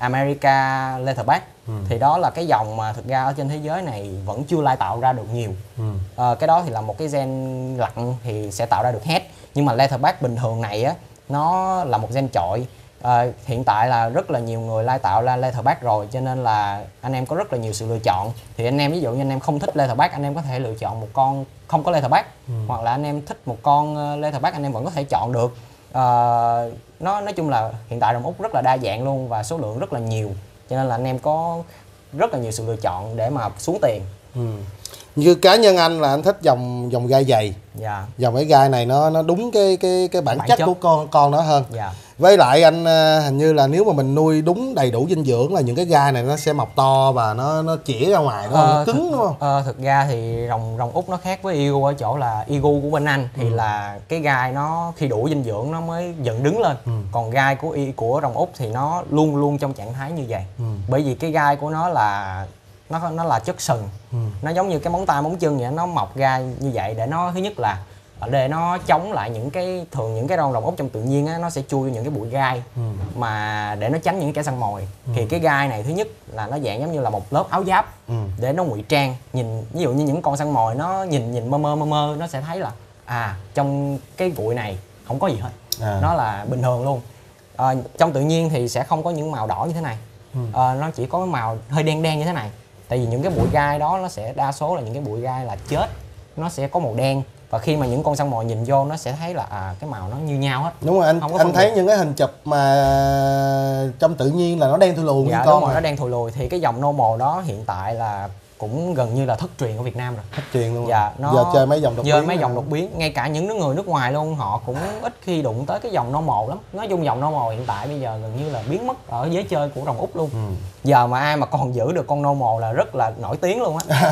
Speaker 2: America Leatherback. Ừ. Thì đó là cái dòng mà thực ra ở trên thế giới này vẫn chưa lai tạo ra được nhiều. Ừ. À, cái đó thì là một cái gen lặn thì sẽ tạo ra được head, nhưng mà Leatherback bình thường này á nó là một gen trội. À, hiện tại là rất là nhiều người lai tạo ra Leatherback rồi, cho nên là anh em có rất là nhiều sự lựa chọn. Thì anh em ví dụ như anh em không thích Leatherback, anh em có thể lựa chọn một con không có Leatherback. Ừ. Hoặc là anh em thích một con Leatherback anh em vẫn có thể chọn được. À, nó nói chung là hiện tại rồng út rất là đa dạng luôn và số lượng rất là nhiều, cho nên là anh em có rất là nhiều sự lựa chọn để mà xuống tiền.
Speaker 1: Ừ. Như cá nhân anh là anh thích dòng dòng gai dày. Dạ. Dòng cái gai này nó nó đúng cái cái cái bản, bản chất, chất của con con nó hơn. Dạ. Với lại anh hình như là nếu mà mình nuôi đúng đầy đủ dinh dưỡng là những cái gai này nó sẽ mọc to và nó nó chĩa ra ngoài, đúng không? Ờ, nó cứng, đúng không?
Speaker 2: Ờ, thực ra thì rồng rồng út nó khác với Eagle ở chỗ là Eagle của bên anh thì ừ. là cái gai nó khi đủ dinh dưỡng nó mới dựng đứng lên. Ừ. Còn gai của của rồng út thì nó luôn luôn trong trạng thái như vậy. Ừ. Bởi vì cái gai của nó là nó nó là chất sừng. Ừ. Nó giống như cái móng tay móng chân vậy, nó mọc gai như vậy để nó, thứ nhất là để nó chống lại những cái, thường những cái con rồng út trong tự nhiên á, nó sẽ chui vô những cái bụi gai. Ừ. Mà để nó tránh những cái săn mồi. Ừ. Thì cái gai này thứ nhất là nó dạng giống như là một lớp áo giáp. Ừ. Để nó ngụy trang. Nhìn ví dụ như những con săn mồi nó nhìn nhìn mơ mơ mơ mơ nó sẽ thấy là à trong cái bụi này không có gì hết. À. Nó là bình thường luôn. À, trong tự nhiên thì sẽ không có những màu đỏ như thế này. Ừ. À, nó chỉ có cái màu hơi đen đen như thế này. Tại vì những cái bụi gai đó nó sẽ đa số là những cái bụi gai là chết, nó sẽ có màu đen, và khi mà những con săn mồi nhìn vô nó sẽ thấy là à cái màu nó như nhau hết.
Speaker 1: Đúng rồi anh, anh thấy những cái hình chụp mà trong tự nhiên là nó đen thui lùi.
Speaker 2: Dạ
Speaker 1: con
Speaker 2: đúng rồi,
Speaker 1: mà.
Speaker 2: Nó đen thui lùi. Thì cái dòng normal đó hiện tại là cũng gần như là thất truyền ở Việt Nam rồi.
Speaker 1: Thất truyền luôn.
Speaker 2: Dạ, nó
Speaker 1: giờ chơi mấy dòng đột
Speaker 2: giờ
Speaker 1: biến.
Speaker 2: mấy dòng đột biến, ngay cả những người nước ngoài luôn họ cũng ít khi đụng tới cái dòng normal lắm. Nói chung dòng normal hiện tại bây giờ gần như là biến mất ở giới chơi của rồng út luôn. Ừ. Giờ mà ai mà còn giữ được con normal là rất là nổi tiếng luôn á.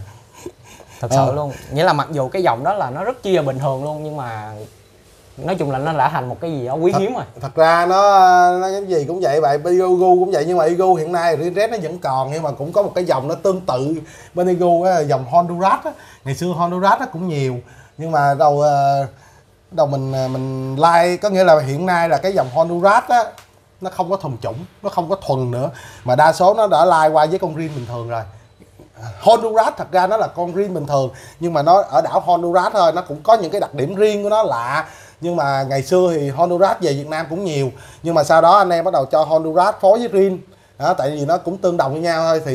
Speaker 2: Thật sự ừ. luôn. Nghĩa là mặc dù cái dòng đó là nó rất chi là bình thường luôn, nhưng mà nói chung là nó đã thành một cái gì đó quý
Speaker 1: thật,
Speaker 2: hiếm rồi.
Speaker 1: Thật ra nó nó cái gì cũng vậy, vậy Eagle cũng vậy, nhưng mà Eagle hiện nay Red nó vẫn còn, nhưng mà cũng có một cái dòng nó tương tự bên Eagle á, dòng Honduras á. Ngày xưa Honduras nó cũng nhiều, nhưng mà đầu đầu mình mình like, có nghĩa là hiện nay là cái dòng Honduras á nó không có thuần chủng, nó không có thuần nữa, mà đa số nó đã like qua với con green bình thường rồi. Honduras thật ra nó là con green bình thường, nhưng mà nó ở đảo Honduras thôi, nó cũng có những cái đặc điểm riêng của nó lạ. Nhưng mà ngày xưa thì Honduras về Việt Nam cũng nhiều, nhưng mà sau đó anh em bắt đầu cho Honduras phối với green đó, tại vì nó cũng tương đồng với nhau thôi. Thì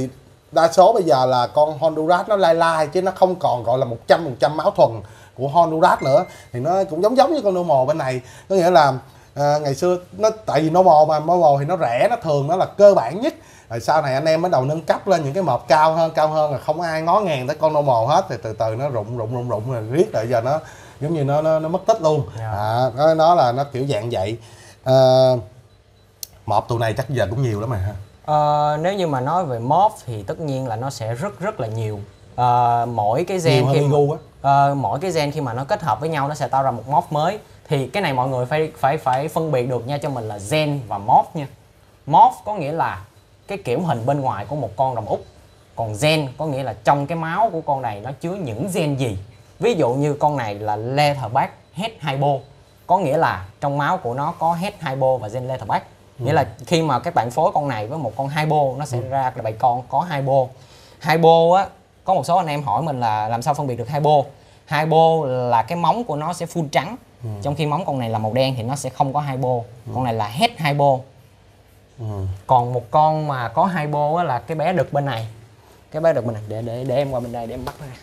Speaker 1: đa số bây giờ là con Honduras nó lai lai chứ nó không còn gọi là một trăm phần trăm máu thuần của Honduras nữa, thì nó cũng giống giống như con normal bên này, có nghĩa là à, ngày xưa nó tại vì normal mà normal thì nó rẻ, nó thường nó là cơ bản nhất, rồi sau này anh em bắt đầu nâng cấp lên những cái mộp cao hơn cao hơn là không ai ngó ngàng tới con normal hết, thì từ từ nó rụng rụng rụng rụng rồi riết lại giờ nó giống như nó nó, nó mất tích luôn. Yeah. À, nó, nó là nó kiểu dạng vậy. À, mộp tụi này chắc giờ cũng nhiều lắm mà ha.
Speaker 2: Ờ, nếu như mà nói về morph thì tất nhiên là nó sẽ rất rất là nhiều. Ờ, mỗi cái gen khi mà, ờ, mỗi cái gen khi mà nó kết hợp với nhau nó sẽ tạo ra một morph mới. Thì cái này mọi người phải phải phải phân biệt được nha cho mình là gen và morph nha. Morph có nghĩa là cái kiểu hình bên ngoài của một con rồng út, còn gen có nghĩa là trong cái máu của con này nó chứa những gen gì. Ví dụ như con này là Leatherback Het Hypo, có nghĩa là trong máu của nó có Het Hypo và gen Leatherback. Nghĩa là khi mà các bạn phối con này với một con Hypo nó sẽ ra là bầy con có Hypo. Hypo á, có một số anh em hỏi mình là làm sao phân biệt được Hypo. Hypo là cái móng của nó sẽ full trắng, ừ. trong khi móng con này là màu đen thì nó sẽ không có Hypo. Ừ. Con này là Het Hypo. Ừ. Còn một con mà có Hypo á là cái bé đực bên này. Cái bé đực bên này, để để để em qua bên đây để em bắt nó ra.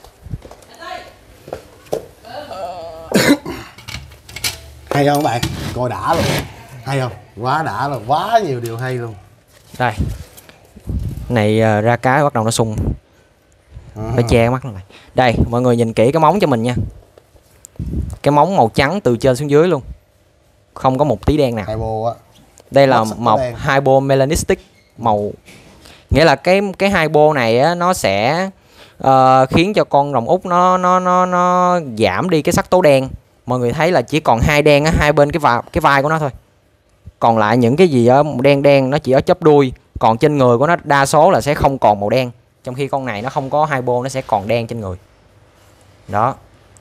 Speaker 1: Hay không các bạn? Coi đã luôn. Hay không? Quá đã luôn, quá nhiều điều hay luôn.
Speaker 2: Đây. Này uh, ra cái bắt đầu nó sung. À. Phải che mắt nó lại. Đây, mọi người nhìn kỹ cái móng cho mình nha. Cái móng màu trắng từ trên xuống dưới luôn. Không có một tí đen nào.
Speaker 1: Hypo á.
Speaker 2: Đây là màu Hypo melanistic, màu nghĩa là cái cái Hypo này á nó sẽ uh, khiến cho con rồng út nó nó nó nó giảm đi cái sắc tố đen. Mọi người thấy là chỉ còn hai đen á, hai bên cái vai cái vai của nó thôi. Còn lại những cái gì ở đen đen nó chỉ ở chóp đuôi, còn trên người của nó đa số là sẽ không còn màu đen. Trong khi con này nó không có Hypo, nó sẽ còn đen trên người. Đó.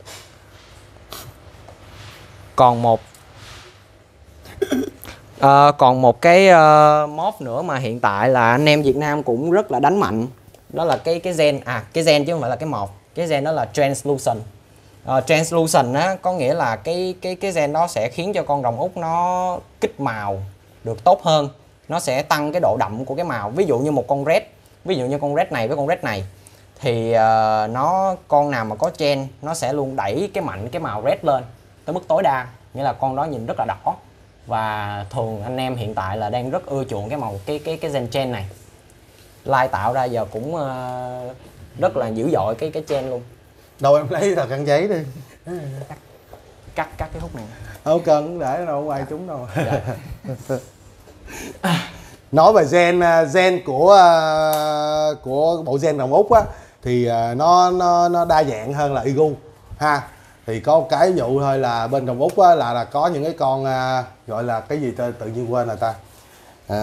Speaker 2: Còn một à, còn một cái uh, morph nữa mà hiện tại là anh em Việt Nam cũng rất là đánh mạnh. Đó là cái cái gen à cái gen chứ không phải là cái morph. Cái gen đó là translucent. Uh, translucent á có nghĩa là cái cái cái gen đó sẽ khiến cho con rồng út nó kích màu được tốt hơn, nó sẽ tăng cái độ đậm của cái màu. Ví dụ như một con red, ví dụ như con red này với con red này thì uh, nó con nào mà có gen nó sẽ luôn đẩy cái mạnh cái màu red lên tới mức tối đa, nghĩa là con đó nhìn rất là đỏ. Và thường anh em hiện tại là đang rất ưa chuộng cái màu cái cái cái gen gen này. Lai tạo ra giờ cũng uh, rất là dữ dội cái cái gen luôn.
Speaker 1: Đâu em lấy tờ khăn giấy đi.
Speaker 2: Cắt cắt, cắt cái hút này.
Speaker 1: Không cần để đâu ngoài chúng đâu. Dạ. Nói về gen gen của của bộ gen rồng út á thì nó nó nó đa dạng hơn là Igu ha. Thì có một cái dụ thôi là bên rồng út á là là có những cái con gọi là cái gì tự, tự nhiên quên rồi ta. À,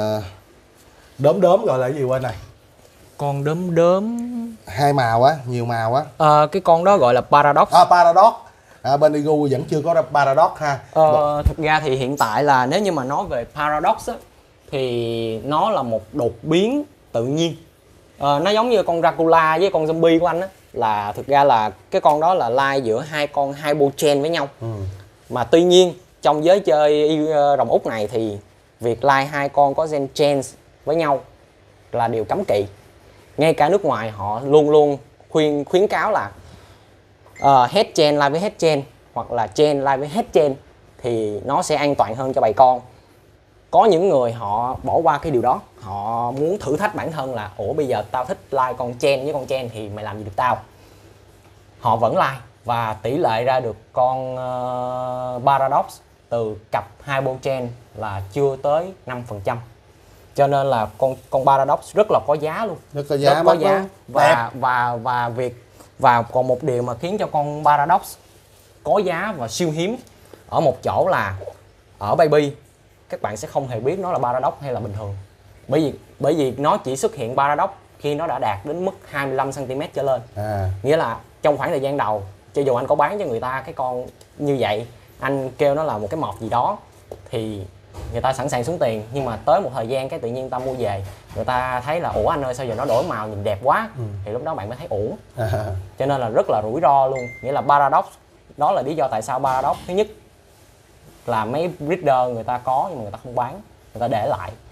Speaker 1: đốm đốm gọi là cái gì quên này.
Speaker 2: Con đốm đốm
Speaker 1: hai màu á, nhiều màu á.
Speaker 2: À, cái con đó gọi là Paradox.
Speaker 1: À, Paradox. À, bên Igu vẫn chưa có Paradox ha.
Speaker 2: Ờ, thực ra thì hiện tại là nếu như mà nói về Paradox á, thì nó là một đột biến tự nhiên. Ờ, nó giống như con Dracula với con zombie của anh á, là thực ra là cái con đó là lai giữa hai con Hypo gen với nhau. Ừ. Mà tuy nhiên trong giới chơi rồng út này thì việc lai hai con có gen gen với nhau là điều cấm kỵ. Ngay cả nước ngoài họ luôn luôn khuyên khuyến cáo là uh, Het gen lai với Het gen hoặc là gen lai với Het gen thì nó sẽ an toàn hơn cho bầy con. Có những người họ bỏ qua cái điều đó, họ muốn thử thách bản thân là ủa bây giờ tao thích lai con gen với con gen thì mày làm gì được tao. Họ vẫn lai và tỷ lệ ra được con uh, Paradox từ cặp Hypo gen là chưa tới năm phần trăm. Cho nên là con con Paradox rất là có giá luôn,
Speaker 1: rất có giá,
Speaker 2: rất có giá. Và, và và việc và còn một điều mà khiến cho con Paradox có giá và siêu hiếm ở một chỗ là ở Baby các bạn sẽ không hề biết nó là Paradox hay là bình thường, bởi vì bởi vì nó chỉ xuất hiện Paradox khi nó đã đạt đến mức hai mươi lăm xăng ti mét trở lên. À. Nghĩa là trong khoảng thời gian đầu cho dù anh có bán cho người ta cái con như vậy, anh kêu nó là một cái mọt gì đó thì người ta sẵn sàng xuống tiền, nhưng mà tới một thời gian cái tự nhiên ta mua về người ta thấy là ủa anh ơi sao giờ nó đổi màu nhìn đẹp quá. Ừ. Thì lúc đó bạn mới thấy ủa. À. Cho nên là rất là rủi ro luôn. Nghĩa là Paradox, đó là lý do tại sao Paradox thứ nhất là mấy breeder người ta có nhưng mà người ta không bán, người ta để lại.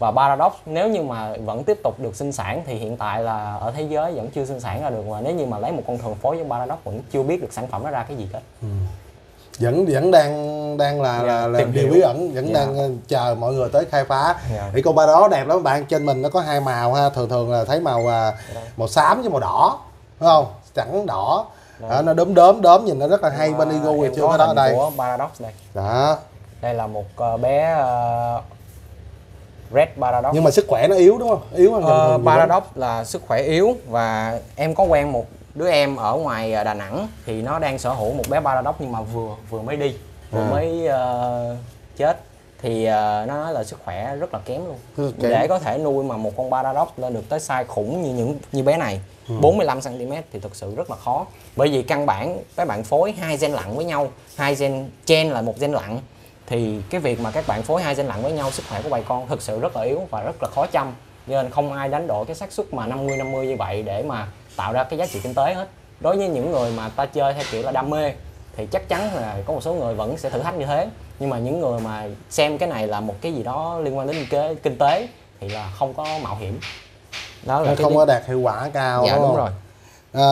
Speaker 2: Và Paradox nếu như mà vẫn tiếp tục được sinh sản thì hiện tại là ở thế giới vẫn chưa sinh sản ra được, và nếu như mà lấy một con thường phối với Paradox vẫn chưa biết được sản phẩm nó ra cái gì hết.
Speaker 1: Ừ. vẫn vẫn đang đang là, yeah, là, là điều bí ẩn, vẫn, yeah, đang chờ mọi người tới khai phá. Yeah. Thì con ba đó đẹp lắm bạn, trên mình nó có hai màu ha, thường thường là thấy màu yeah. màu xám với màu đỏ, đúng không? Trắng đỏ. Đó, nó đốm đốm đốm nhìn nó rất là hay. Bên Igu thì chưa có đó ở đây.
Speaker 2: Của Paradox đây.
Speaker 1: Đó.
Speaker 2: Đây là một uh, bé uh, Red Paradox.
Speaker 1: Nhưng mà sức khỏe nó yếu đúng không? Yếu hơn bình thường.
Speaker 2: Uh, Paradox là sức khỏe yếu, và em có quen một đứa em ở ngoài Đà Nẵng thì nó đang sở hữu một bé Paradox nhưng mà vừa vừa mới đi, vừa à. mới uh, chết, thì uh, nó nói là sức khỏe rất là kém luôn. Kém. Để có thể nuôi mà một con Paradox lên được tới size khủng như những như bé này, ừ. bốn mươi lăm xăng ti mét thì thực sự rất là khó. Bởi vì căn bản các bạn phối hai gen lặn với nhau, hai gen gen là một gen lặn, thì cái việc mà các bạn phối hai gen lặn với nhau, sức khỏe của bầy con thực sự rất là yếu và rất là khó chăm, nên không ai đánh đổi cái xác suất mà năm mươi năm mươi như vậy để mà tạo ra cái giá trị kinh tế hết. Đối với những người mà ta chơi theo kiểu là đam mê thì chắc chắn là có một số người vẫn sẽ thử thách như thế, nhưng mà những người mà xem cái này là một cái gì đó liên quan đến kinh, kinh tế thì là không có mạo hiểm.
Speaker 1: Đó là không có đạt hiệu quả cao.
Speaker 2: Dạ, đúng, đúng rồi.
Speaker 1: À,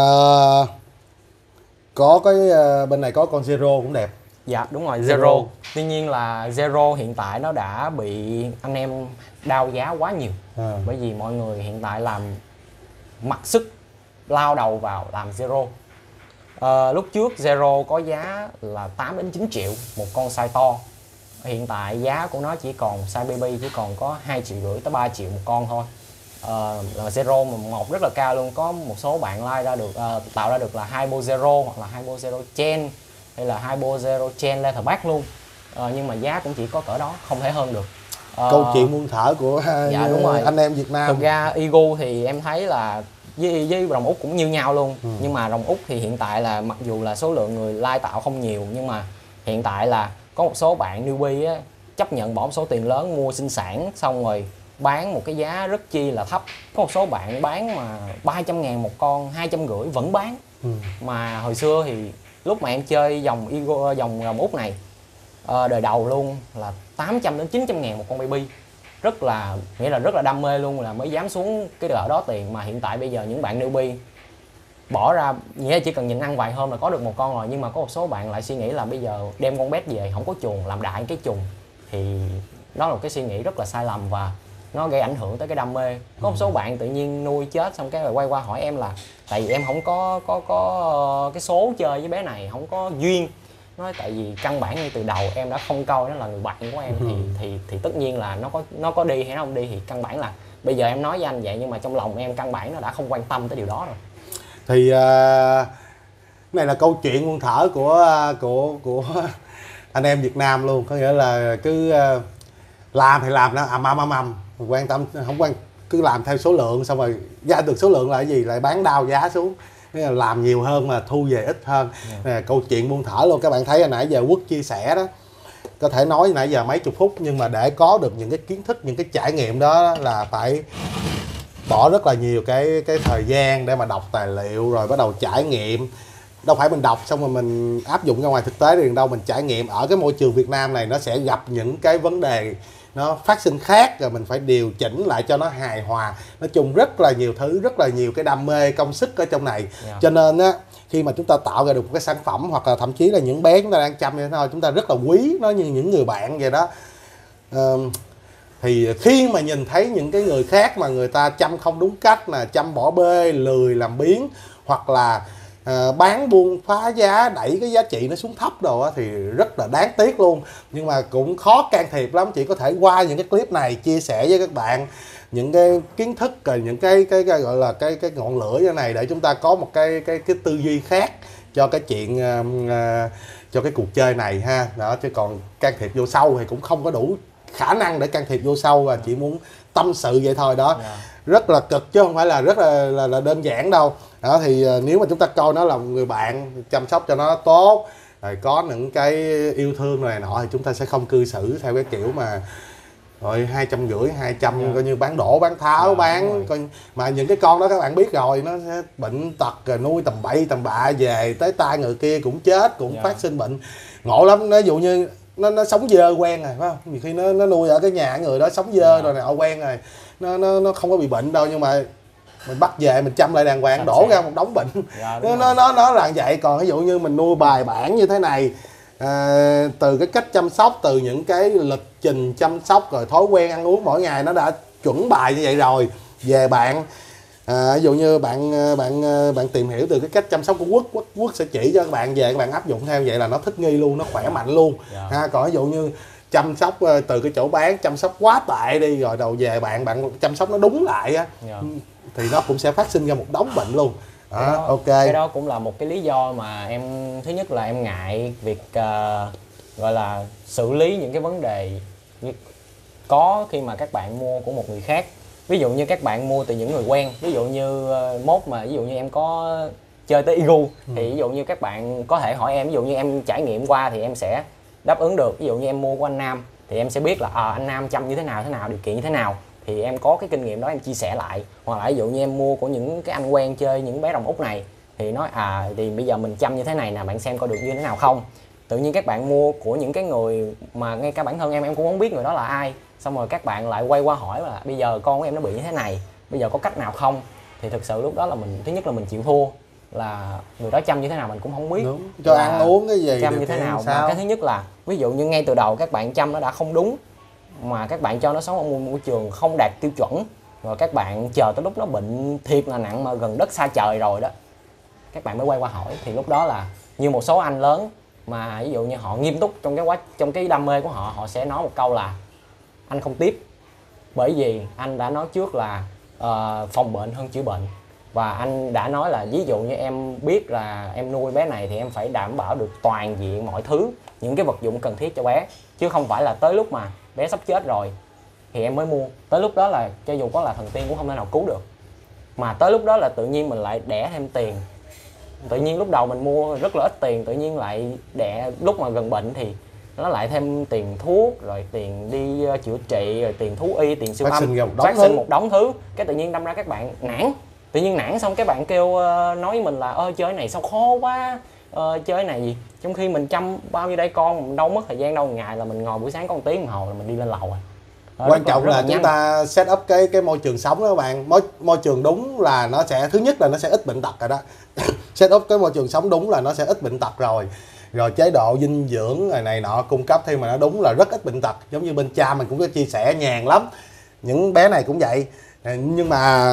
Speaker 1: có cái bên này có con Zero cũng đẹp.
Speaker 2: Dạ đúng rồi, Zero. Zero. Tuy nhiên là Zero hiện tại nó đã bị anh em đao giá quá nhiều. À. Bởi vì mọi người hiện tại làm mặc sức lao đầu vào làm Zero. À, lúc trước Zero có giá là tám đến chín triệu một con size to. Hiện tại giá của nó chỉ còn size baby chỉ còn có hai triệu rưỡi tới ba triệu một con thôi. À, là Zero mà một rất là cao luôn. Có một số bạn like ra được à, tạo ra được là Hypo Zero hoặc là Hypo Zero Chain hay là Hypo Zero Chain Leatherback luôn. À, nhưng mà giá cũng chỉ có cỡ đó, không thể hơn được. À,
Speaker 1: câu chuyện muôn thở của
Speaker 2: dạ, đúng rồi.
Speaker 1: anh em Việt Nam.
Speaker 2: Thực ra Igu thì em thấy là với, với rồng Úc cũng như nhau luôn. Ừ. Nhưng mà rồng Úc thì hiện tại là mặc dù là số lượng người like tạo không nhiều, nhưng mà hiện tại là có một số bạn newbie á, chấp nhận bỏ một số tiền lớn mua sinh sản xong rồi bán một cái giá rất chi là thấp. Có một số bạn bán mà ba trăm ngàn một con, hai trăm rưỡi vẫn bán. Ừ. Mà hồi xưa thì lúc mà em chơi dòng Igu, dòng rồng Úc này uh, đời đầu luôn là tám trăm đến chín trăm ngàn một con baby, rất là nghĩa là rất là đam mê luôn, là mới dám xuống cái đợt đó tiền. Mà hiện tại bây giờ những bạn newbie bỏ ra nghĩa là chỉ cần nhìn ăn vài hôm là có được một con rồi, nhưng mà có một số bạn lại suy nghĩ là bây giờ đem con bé về không có chuồng, làm đại cái chuồng, thì đó là một cái suy nghĩ rất là sai lầm và nó gây ảnh hưởng tới cái đam mê. Có một số bạn tự nhiên nuôi chết xong cái rồi quay qua hỏi em là tại vì em không có có có cái số chơi với bé này, không có duyên. Nói tại vì căn bản ngay từ đầu em đã không coi nó là người bạn của em, thì thì thì tất nhiên là nó có nó có đi hay nó không đi thì căn bản là bây giờ em nói với anh vậy, nhưng mà trong lòng em căn bản nó đã không quan tâm tới điều đó rồi.
Speaker 1: Thì uh, này là câu chuyện muôn thở của của của anh em Việt Nam luôn, có nghĩa là cứ uh, làm thì làm nó ầm ầm ầm ầm, quan tâm không quan, cứ làm theo số lượng xong rồi ra được số lượng là cái gì lại bán đao giá xuống. Là làm nhiều hơn mà thu về ít hơn. Yeah. Nè, câu chuyện muôn thở luôn. Các bạn thấy hồi nãy giờ Quốc chia sẻ đó, có thể nói nãy giờ mấy chục phút, nhưng mà để có được những cái kiến thức, những cái trải nghiệm đó là phải bỏ rất là nhiều cái cái thời gian để mà đọc tài liệu rồi bắt đầu trải nghiệm. Đâu phải mình đọc xong rồi mình áp dụng ra ngoài thực tế liền đâu, mình trải nghiệm ở cái môi trường Việt Nam này nó sẽ gặp những cái vấn đề nó phát sinh khác, rồi mình phải điều chỉnh lại cho nó hài hòa. Nói chung rất là nhiều thứ, rất là nhiều cái đam mê công sức ở trong này. Yeah. Cho nên á, khi mà chúng ta tạo ra được một cái sản phẩm, hoặc là thậm chí là những bé chúng ta đang chăm như thế thôi, chúng ta rất là quý nó như những người bạn vậy đó. Uh, thì khi mà nhìn thấy những cái người khác mà người ta chăm không đúng cách, là chăm bỏ bê, lười làm biếng, hoặc là À, bán buôn phá giá, đẩy cái giá trị nó xuống thấp đồ á, thì rất là đáng tiếc luôn. Nhưng mà cũng khó can thiệp lắm, chỉ có thể qua những cái clip này chia sẻ với các bạn những cái kiến thức, rồi những cái cái, cái gọi là cái cái ngọn lửa như này, để chúng ta có một cái cái cái tư duy khác cho cái chuyện uh, uh, cho cái cuộc chơi này ha. Đó, chứ còn can thiệp vô sâu thì cũng không có đủ khả năng để can thiệp vô sâu, và chỉ muốn tâm sự vậy thôi đó. Yeah. Rất là cực chứ không phải là rất là là, là đơn giản đâu. Đó, thì nếu mà chúng ta coi nó là một người bạn, chăm sóc cho nó tốt, rồi có những cái yêu thương này nọ, thì chúng ta sẽ không cư xử theo cái kiểu mà rồi hai trăm rưỡi, hai trăm yeah. coi như bán đổ, bán tháo, yeah, bán coi, mà những cái con đó các bạn biết rồi, nó sẽ bệnh tật rồi nuôi tầm bậy tầm bạ, về tới tay người kia cũng chết, cũng yeah. phát sinh bệnh ngộ lắm. Ví dụ như nó nó sống dơ quen rồi phải không? Nhiều khi nó nó nuôi ở cái nhà người đó sống dơ rồi này họ quen rồi, nó nó nó không có bị bệnh đâu, nhưng mà mình bắt về mình chăm lại đàng hoàng đổ ra một đống bệnh. Dạ, nó, nó nó nó là vậy. Còn ví dụ như mình nuôi bài bản như thế này, à, từ cái cách chăm sóc, từ những cái lịch trình chăm sóc rồi thói quen ăn uống mỗi ngày nó đã chuẩn bài như vậy rồi, về bạn à, ví dụ như bạn bạn bạn tìm hiểu từ cái cách chăm sóc của Quốc Quốc Quốc sẽ chỉ cho các bạn về, các bạn áp dụng theo vậy là nó thích nghi luôn, nó khỏe mạnh luôn. Yeah. Ha, còn ví dụ như chăm sóc từ cái chỗ bán chăm sóc quá tệ đi, rồi đầu về bạn bạn chăm sóc nó đúng lại á, yeah, thì nó cũng sẽ phát sinh ra một đống bệnh luôn. Đó, cái đó, ok.
Speaker 2: Cái đó cũng là một cái lý do mà em, thứ nhất là em ngại việc uh, gọi là xử lý những cái vấn đề có khi mà các bạn mua của một người khác. Ví dụ như các bạn mua từ những người quen, ví dụ như uh, mốt mà ví dụ như em có chơi tới Igu, ừ, thì ví dụ như các bạn có thể hỏi em, ví dụ như em trải nghiệm qua thì em sẽ đáp ứng được. Ví dụ như em mua của anh Nam thì em sẽ biết là à, anh Nam chăm như thế nào thế nào, điều kiện như thế nào, thì em có cái kinh nghiệm đó em chia sẻ lại. Hoặc là ví dụ như em mua của những cái anh quen chơi những bé rồng Úc này thì nói à thì bây giờ mình chăm như thế này nè, bạn xem coi được như thế nào không. Tự nhiên các bạn mua của những cái người mà ngay cả bản thân em em cũng không biết người đó là ai, xong rồi các bạn lại quay qua hỏi là bây giờ con của em nó bị như thế này, bây giờ có cách nào không, thì thực sự lúc đó là mình, thứ nhất là mình chịu thua, là người đó chăm như thế nào mình cũng không biết.
Speaker 1: Đúng. Cho ăn uống cái gì
Speaker 2: chăm như thế nào. Mà cái thứ nhất là ví dụ như ngay từ đầu các bạn chăm nó đã không đúng, mà các bạn cho nó sống ở môi trường không đạt tiêu chuẩn, rồi các bạn chờ tới lúc nó bệnh thiệt là nặng mà gần đất xa trời rồi đó các bạn mới quay qua hỏi, thì lúc đó là như một số anh lớn mà ví dụ như họ nghiêm túc trong cái quá trong cái đam mê của họ, họ sẽ nói một câu là anh không tiếp, bởi vì anh đã nói trước là uh, phòng bệnh hơn chữa bệnh, và anh đã nói là ví dụ như em biết là em nuôi bé này thì em phải đảm bảo được toàn diện mọi thứ, những cái vật dụng cần thiết cho bé, chứ không phải là tới lúc mà bé sắp chết rồi thì em mới mua. Tới lúc đó là cho dù có là thần tiên cũng không thể nào cứu được, mà tới lúc đó là tự nhiên mình lại đẻ thêm tiền. Tự nhiên lúc đầu mình mua rất là ít tiền, tự nhiên lại đẻ lúc mà gần bệnh thì nó lại thêm tiền thuốc, rồi tiền đi uh, chữa trị, rồi tiền thú y, tiền siêu âm, phát sinh một đống thứ. Cái tự nhiên đâm ra các bạn nản, tự nhiên nản xong các bạn kêu uh, nói với mình là ơ chơi này sao khó quá, uh, chơi này gì, trong khi mình chăm bao nhiêu đây con, mình đâu mất thời gian đâu, ngày là mình ngồi buổi sáng có một tiếng đồng hồ là mình đi lên lầu rồi. Đó,
Speaker 1: quan trọng là, là chúng ta set up cái cái môi trường sống đó các bạn. Môi môi trường đúng là nó sẽ, thứ nhất là nó sẽ ít bệnh tật rồi đó. Set up cái môi trường sống đúng là nó sẽ ít bệnh tật rồi. Rồi chế độ dinh dưỡng này này nọ cung cấp thêm mà nó đúng là rất ít bệnh tật. Giống như bên cha mình cũng có chia sẻ nhàn lắm. Những bé này cũng vậy. Nhưng mà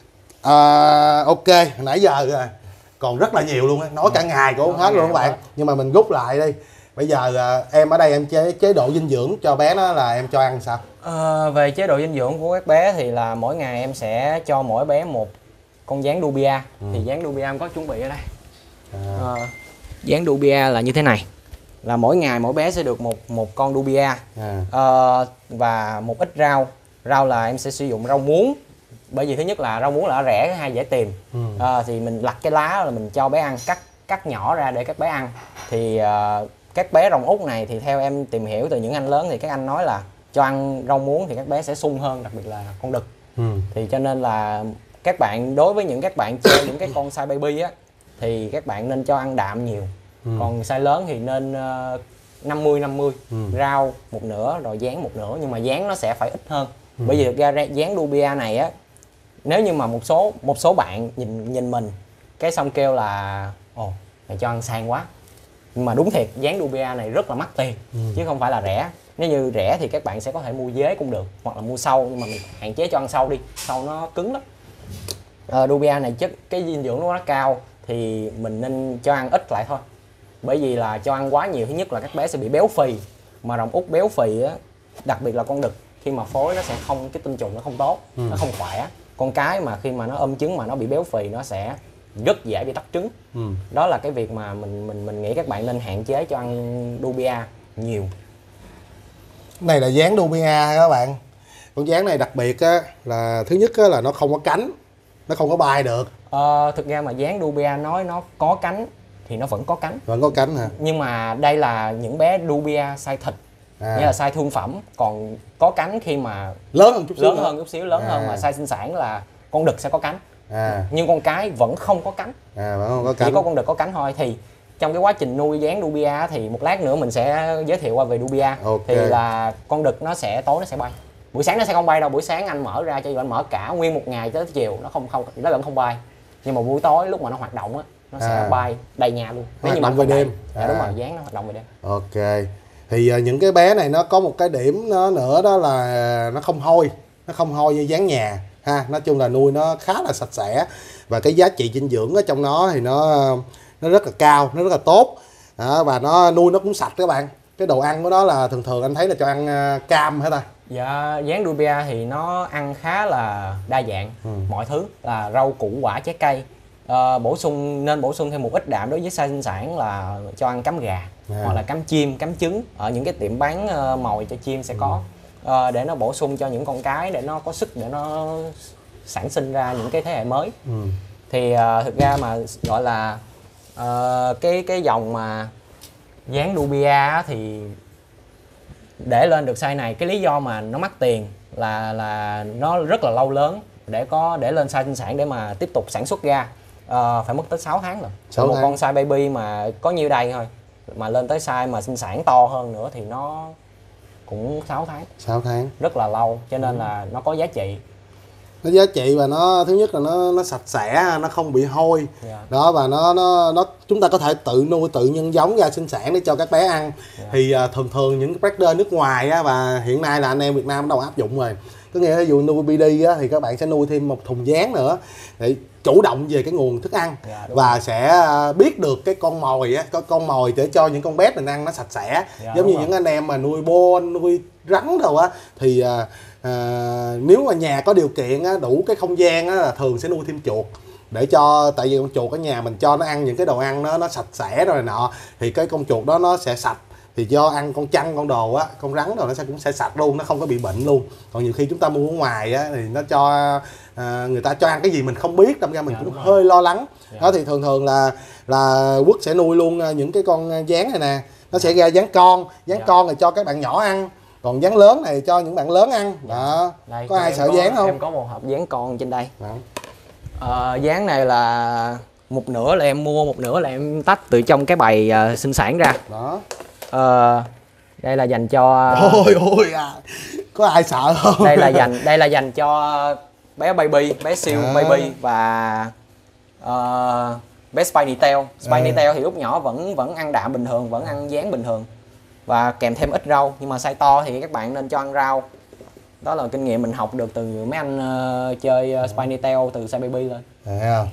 Speaker 1: uh, ok, nãy giờ còn rất là nhiều luôn á, nói cả ngày cũng không hết luôn các bạn. Nhưng mà mình rút lại đi. Bây giờ em ở đây em chế chế độ dinh dưỡng cho bé nó là em cho ăn sao?
Speaker 2: À, về chế độ dinh dưỡng của các bé thì là mỗi ngày em sẽ cho mỗi bé một con gián Dubia. Ừ. Thì gián Dubia em có chuẩn bị ở đây. À. À, gián Dubia là như thế này, là mỗi ngày mỗi bé sẽ được một một con Dubia. À. À, và một ít rau. Rau là em sẽ sử dụng rau muống, bởi vì thứ nhất là rau muống là rẻ, hai dễ tìm. Ừ. À, thì mình lặt cái lá là mình cho bé ăn, cắt cắt nhỏ ra để các bé ăn. Thì uh, các bé rồng Úc này thì theo em tìm hiểu từ những anh lớn thì các anh nói là cho ăn rau muống thì các bé sẽ sung hơn, đặc biệt là con đực. Ừ. Thì cho nên là các bạn, đối với những các bạn chơi những cái con size baby á thì các bạn nên cho ăn đạm nhiều. Ừ. Còn size lớn thì nên uh, năm mươi năm mươi. Ừ. Rau một nửa rồi gián một nửa, nhưng mà gián nó sẽ phải ít hơn. Ừ. Bởi vì thực ra gián Dubia này á, nếu như mà một số một số bạn nhìn nhìn mình cái xong kêu là ồ mày cho ăn sang quá, nhưng mà đúng thiệt gián Dubia này rất là mắc tiền. Ừ. Chứ không phải là rẻ. Nếu như rẻ thì các bạn sẽ có thể mua dế cũng được, hoặc là mua sâu, nhưng mà mình hạn chế cho ăn sâu đi, sâu nó cứng lắm. À, Dubia này chất cái dinh dưỡng nó cao thì mình nên cho ăn ít lại thôi, bởi vì là cho ăn quá nhiều thứ nhất là các bé sẽ bị béo phì, mà rồng Úc béo phì á, đặc biệt là con đực khi mà phối nó sẽ không, cái tinh trùng nó không tốt. Ừ. Nó không khỏe. Con cái mà khi mà nó ôm trứng mà nó bị béo phì nó sẽ rất dễ bị tắc trứng. Ừ. Đó là cái việc mà mình mình mình nghĩ các bạn nên hạn chế cho ăn Dubia nhiều.
Speaker 1: Này là dán Dubia các bạn. Con dán này đặc biệt á, là thứ nhất á, là nó không có cánh, nó không có bay được.
Speaker 2: Ờ, thực ra mà dán Dubia nói nó có cánh thì nó vẫn có cánh.
Speaker 1: Vẫn có cánh hả?
Speaker 2: Nhưng mà đây là những bé Dubia size thịt, à. Nghĩa là size thương phẩm, còn có cánh khi mà
Speaker 1: lớn hơn chút xíu,
Speaker 2: lớn hơn chút xíu, lớn à. hơn mà size sinh sản là con đực sẽ có cánh. À. Nhưng con cái vẫn không có cánh.
Speaker 1: À, vẫn không có cánh.
Speaker 2: Chỉ có con đực có cánh thôi. Thì trong cái quá trình nuôi dán Nubia thì một lát nữa mình sẽ giới thiệu qua về Nubia.
Speaker 1: Ok.
Speaker 2: Thì là con đực nó sẽ tối nó sẽ bay, buổi sáng nó sẽ không bay đâu, buổi sáng anh mở ra cho dù anh mở cả nguyên một ngày tới chiều nó không không nó vẫn không bay, nhưng mà buổi tối lúc mà nó hoạt động á nó sẽ
Speaker 1: À.
Speaker 2: bay đầy nhà luôn.
Speaker 1: Hoạt
Speaker 2: Nếu như
Speaker 1: động
Speaker 2: mà
Speaker 1: về đêm.
Speaker 2: Dạ đúng
Speaker 1: À.
Speaker 2: rồi, dán nó hoạt động về đêm.
Speaker 1: Ok. Thì à, những cái bé này nó có một cái điểm nó nữa đó là nó không hôi, nó không hôi như dán nhà ha. Nói chung là nuôi nó khá là sạch sẽ và cái giá trị dinh dưỡng ở trong nó thì nó nó rất là cao, nó rất là tốt. Đó, và nó nuôi nó cũng sạch các bạn. Cái đồ ăn của nó là thường thường anh thấy là cho ăn à, cam hết ta.
Speaker 2: Dạ, dán Nubia thì nó ăn khá là đa dạng,
Speaker 1: Ừ.
Speaker 2: mọi thứ là rau củ quả trái cây. Ờ, bổ sung nên bổ sung thêm một ít đạm đối với size sinh sản là cho ăn cám gà
Speaker 1: À.
Speaker 2: hoặc là cám chim, cám trứng ở những cái tiệm bán uh, mồi cho chim sẽ có. Ờ, để nó bổ sung cho những con cái để nó có sức để nó sản sinh ra những cái thế hệ mới.
Speaker 1: Ừ.
Speaker 2: Thì uh, thực ra mà gọi là uh, cái cái dòng mà dán Nubia á thì để lên được size này, cái lý do mà nó mắc tiền là là nó rất là lâu lớn để có để lên size sinh sản để mà tiếp tục sản xuất ra. Ờ, phải mất tới sáu tháng rồi.
Speaker 1: sáu
Speaker 2: Một
Speaker 1: tháng.
Speaker 2: con size baby mà có nhiêu đây thôi mà lên tới size mà sinh sản to hơn nữa thì nó cũng sáu tháng,
Speaker 1: sáu tháng.
Speaker 2: rất là lâu, cho nên là nó có giá trị.
Speaker 1: Nó giá trị và nó thứ nhất là nó nó sạch sẽ, nó không bị hôi.
Speaker 2: Dạ.
Speaker 1: Đó, và nó nó nó chúng ta có thể tự nuôi, tự nhân giống ra sinh sản để cho các bé ăn.
Speaker 2: Dạ.
Speaker 1: Thì à, thường thường những breeder nước ngoài á, và hiện nay là anh em Việt Nam bắt đầu áp dụng rồi. Có nghĩa là ví dụ nuôi bê đê á, thì các bạn sẽ nuôi thêm một thùng dán nữa để chủ động về cái nguồn thức ăn.
Speaker 2: Dạ, đúng
Speaker 1: và
Speaker 2: rồi.
Speaker 1: sẽ à, biết được cái con mồi á, có con mồi để cho những con bé mình ăn nó sạch sẽ.
Speaker 2: Dạ,
Speaker 1: giống như
Speaker 2: đúng rồi.
Speaker 1: những anh em mà nuôi bô, nuôi rắn đâu á thì à, à, nếu mà nhà có điều kiện á, đủ cái không gian á, là thường sẽ nuôi thêm chuột để cho, tại vì con chuột ở nhà mình cho nó ăn những cái đồ ăn nó nó sạch sẽ rồi này nọ thì cái con chuột đó nó sẽ sạch, thì do ăn con chăn con đồ á, con rắn đồ nó sẽ cũng sẽ sạch luôn, nó không có bị bệnh luôn. Còn nhiều khi chúng ta mua ở ngoài á thì nó cho à, người ta cho ăn cái gì mình không biết, đâm ra mình
Speaker 2: Dạ,
Speaker 1: cũng
Speaker 2: đúng
Speaker 1: hơi lo lắng.
Speaker 2: Dạ.
Speaker 1: Đó thì thường thường là là Quốc sẽ nuôi luôn những cái con dán này nè, nó sẽ ra dán con, dán
Speaker 2: Dạ.
Speaker 1: con thì cho các bạn nhỏ ăn, còn dán lớn này cho những bạn lớn ăn. Đó.
Speaker 2: Đây,
Speaker 1: Có ai
Speaker 2: em
Speaker 1: sợ dán không?
Speaker 2: Em có một hộp dán con trên đây.
Speaker 1: Đó.
Speaker 2: Ờ, dán này là một nửa là em mua, một nửa là em tách từ trong cái bày uh, sinh sản ra.
Speaker 1: Đó.
Speaker 2: Ờ, đây là dành cho
Speaker 1: Ôi ôi à, có ai sợ không?
Speaker 2: đây là dành đây là dành cho bé baby, bé siêu
Speaker 1: À.
Speaker 2: baby và uh, bé Spiny Tail. Spiny
Speaker 1: À.
Speaker 2: Tail thì lúc nhỏ vẫn vẫn ăn đạm bình thường, vẫn ăn dán bình thường và kèm thêm ít rau, nhưng mà size to thì các bạn nên cho ăn rau. Đó là kinh nghiệm mình học được từ mấy anh uh, chơi uh, Spiny Tail từ size baby lên.
Speaker 1: Thấy không?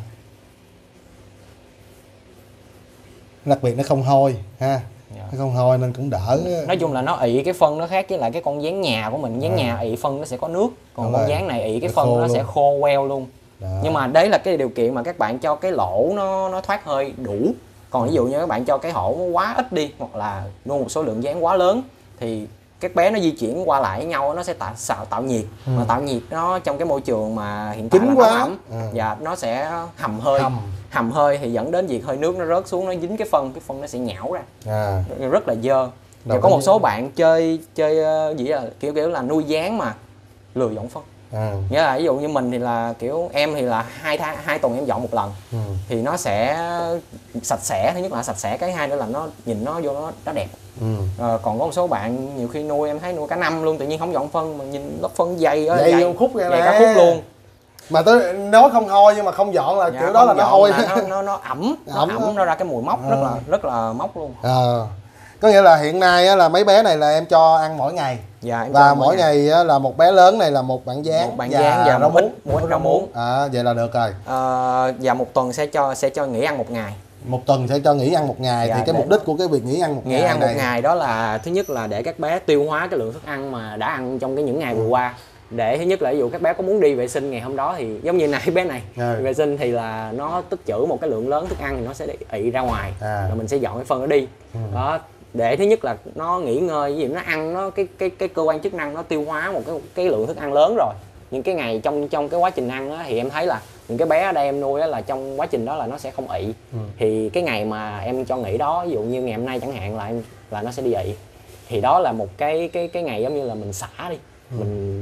Speaker 1: Đặc biệt nó không hôi ha.
Speaker 2: Dạ.
Speaker 1: Nó không hôi nên cũng đỡ.
Speaker 2: Nói chung là nó ị cái phân nó khác với lại cái con dán nhà của mình. Dán
Speaker 1: À.
Speaker 2: nhà ị phân nó sẽ có nước, còn
Speaker 1: Đúng
Speaker 2: con
Speaker 1: rồi.
Speaker 2: dán này ị cái
Speaker 1: Nó
Speaker 2: phân
Speaker 1: khô
Speaker 2: nó
Speaker 1: luôn.
Speaker 2: sẽ khô queo luôn.
Speaker 1: Đó.
Speaker 2: Nhưng mà đấy là cái điều kiện mà các bạn cho cái lỗ nó nó thoát hơi đủ. Còn ví dụ như các bạn cho cái hổ quá ít đi hoặc là nuôi một số lượng dán quá lớn thì các bé nó di chuyển qua lại với nhau, nó sẽ tạo tạo, tạo nhiệt.
Speaker 1: Ừ.
Speaker 2: Mà tạo nhiệt nó trong cái môi trường mà hiện tại
Speaker 1: Kín
Speaker 2: là
Speaker 1: quá.
Speaker 2: nóng ẩm
Speaker 1: À.
Speaker 2: và nó sẽ hầm hơi.
Speaker 1: Hầm.
Speaker 2: Hầm hơi thì dẫn đến việc hơi nước nó rớt xuống, nó dính cái phân, cái phân nó sẽ nhão ra.
Speaker 1: À.
Speaker 2: Rất là dơ. Và
Speaker 1: Đâu
Speaker 2: có
Speaker 1: có
Speaker 2: một
Speaker 1: dơ.
Speaker 2: số bạn chơi chơi ờ, gì là kiểu kiểu là nuôi dán mà lười dọn phân.
Speaker 1: À.
Speaker 2: Nghĩa là ví dụ như mình thì là kiểu em thì là hai tháng hai tuần em dọn một lần.
Speaker 1: Ừ.
Speaker 2: Thì nó sẽ sạch sẽ, thứ nhất là sạch sẽ, cái hai nữa là nó nhìn nó vô nó nó đẹp.
Speaker 1: Ừ.
Speaker 2: Ờ, còn có một số bạn nhiều khi nuôi em thấy nuôi cả năm luôn tự nhiên không dọn phân mà nhìn lớp phân dày á,
Speaker 1: Dày vô khúc ra
Speaker 2: dày
Speaker 1: nè.
Speaker 2: cả khúc luôn.
Speaker 1: Mà tôi nói không hôi nhưng mà không dọn là
Speaker 2: Dạ,
Speaker 1: kiểu đó là
Speaker 2: không
Speaker 1: nó
Speaker 2: dọn
Speaker 1: hôi.
Speaker 2: là nó nó nó ẩm, nó
Speaker 1: Ẩm
Speaker 2: ẩm
Speaker 1: á.
Speaker 2: nó ra cái mùi mốc rất
Speaker 1: Ờ.
Speaker 2: là rất là mốc luôn.
Speaker 1: À. Có nghĩa là hiện nay á, là mấy bé này là em cho ăn mỗi ngày.
Speaker 2: Dạ, em
Speaker 1: Và
Speaker 2: cho
Speaker 1: mỗi ngày á, là một bé lớn này là một bạn dán.
Speaker 2: một bạn dán và
Speaker 1: rau
Speaker 2: một ít
Speaker 1: muống.
Speaker 2: một ít rau muống.
Speaker 1: À, vậy là được rồi.
Speaker 2: Ờ, và một tuần sẽ cho sẽ cho nghỉ ăn một ngày.
Speaker 1: Một tuần sẽ cho nghỉ ăn một ngày.
Speaker 2: Dạ,
Speaker 1: thì cái
Speaker 2: để-
Speaker 1: mục đích của cái việc nghỉ ăn một
Speaker 2: Nghỉ
Speaker 1: ngày
Speaker 2: ăn một
Speaker 1: này,
Speaker 2: ngày đó là thứ nhất là để các bé tiêu hóa cái lượng thức ăn mà đã ăn trong cái những ngày vừa qua. Để thứ nhất là ví dụ các bé có muốn đi vệ sinh ngày hôm đó thì giống như này bé này
Speaker 1: Ừ.
Speaker 2: vệ sinh thì là nó tích trữ một cái lượng lớn thức ăn thì nó sẽ ị ra ngoài.
Speaker 1: À.
Speaker 2: Rồi mình sẽ dọn cái phân nó đi.
Speaker 1: Ừ.
Speaker 2: Đó, để thứ nhất là nó nghỉ ngơi, ví dụ nó ăn nó cái cái cái cơ quan chức năng nó tiêu hóa một cái cái lượng thức ăn lớn rồi. Những cái ngày trong trong cái quá trình ăn á, thì em thấy là những cái bé ở đây em nuôi á, là trong quá trình đó là nó sẽ không ị.
Speaker 1: Ừ.
Speaker 2: Thì cái ngày mà em cho nghỉ đó, ví dụ như ngày hôm nay chẳng hạn là em là nó sẽ đi ị. Thì đó là một cái cái cái ngày giống như là mình xả đi.
Speaker 1: Ừ.
Speaker 2: Mình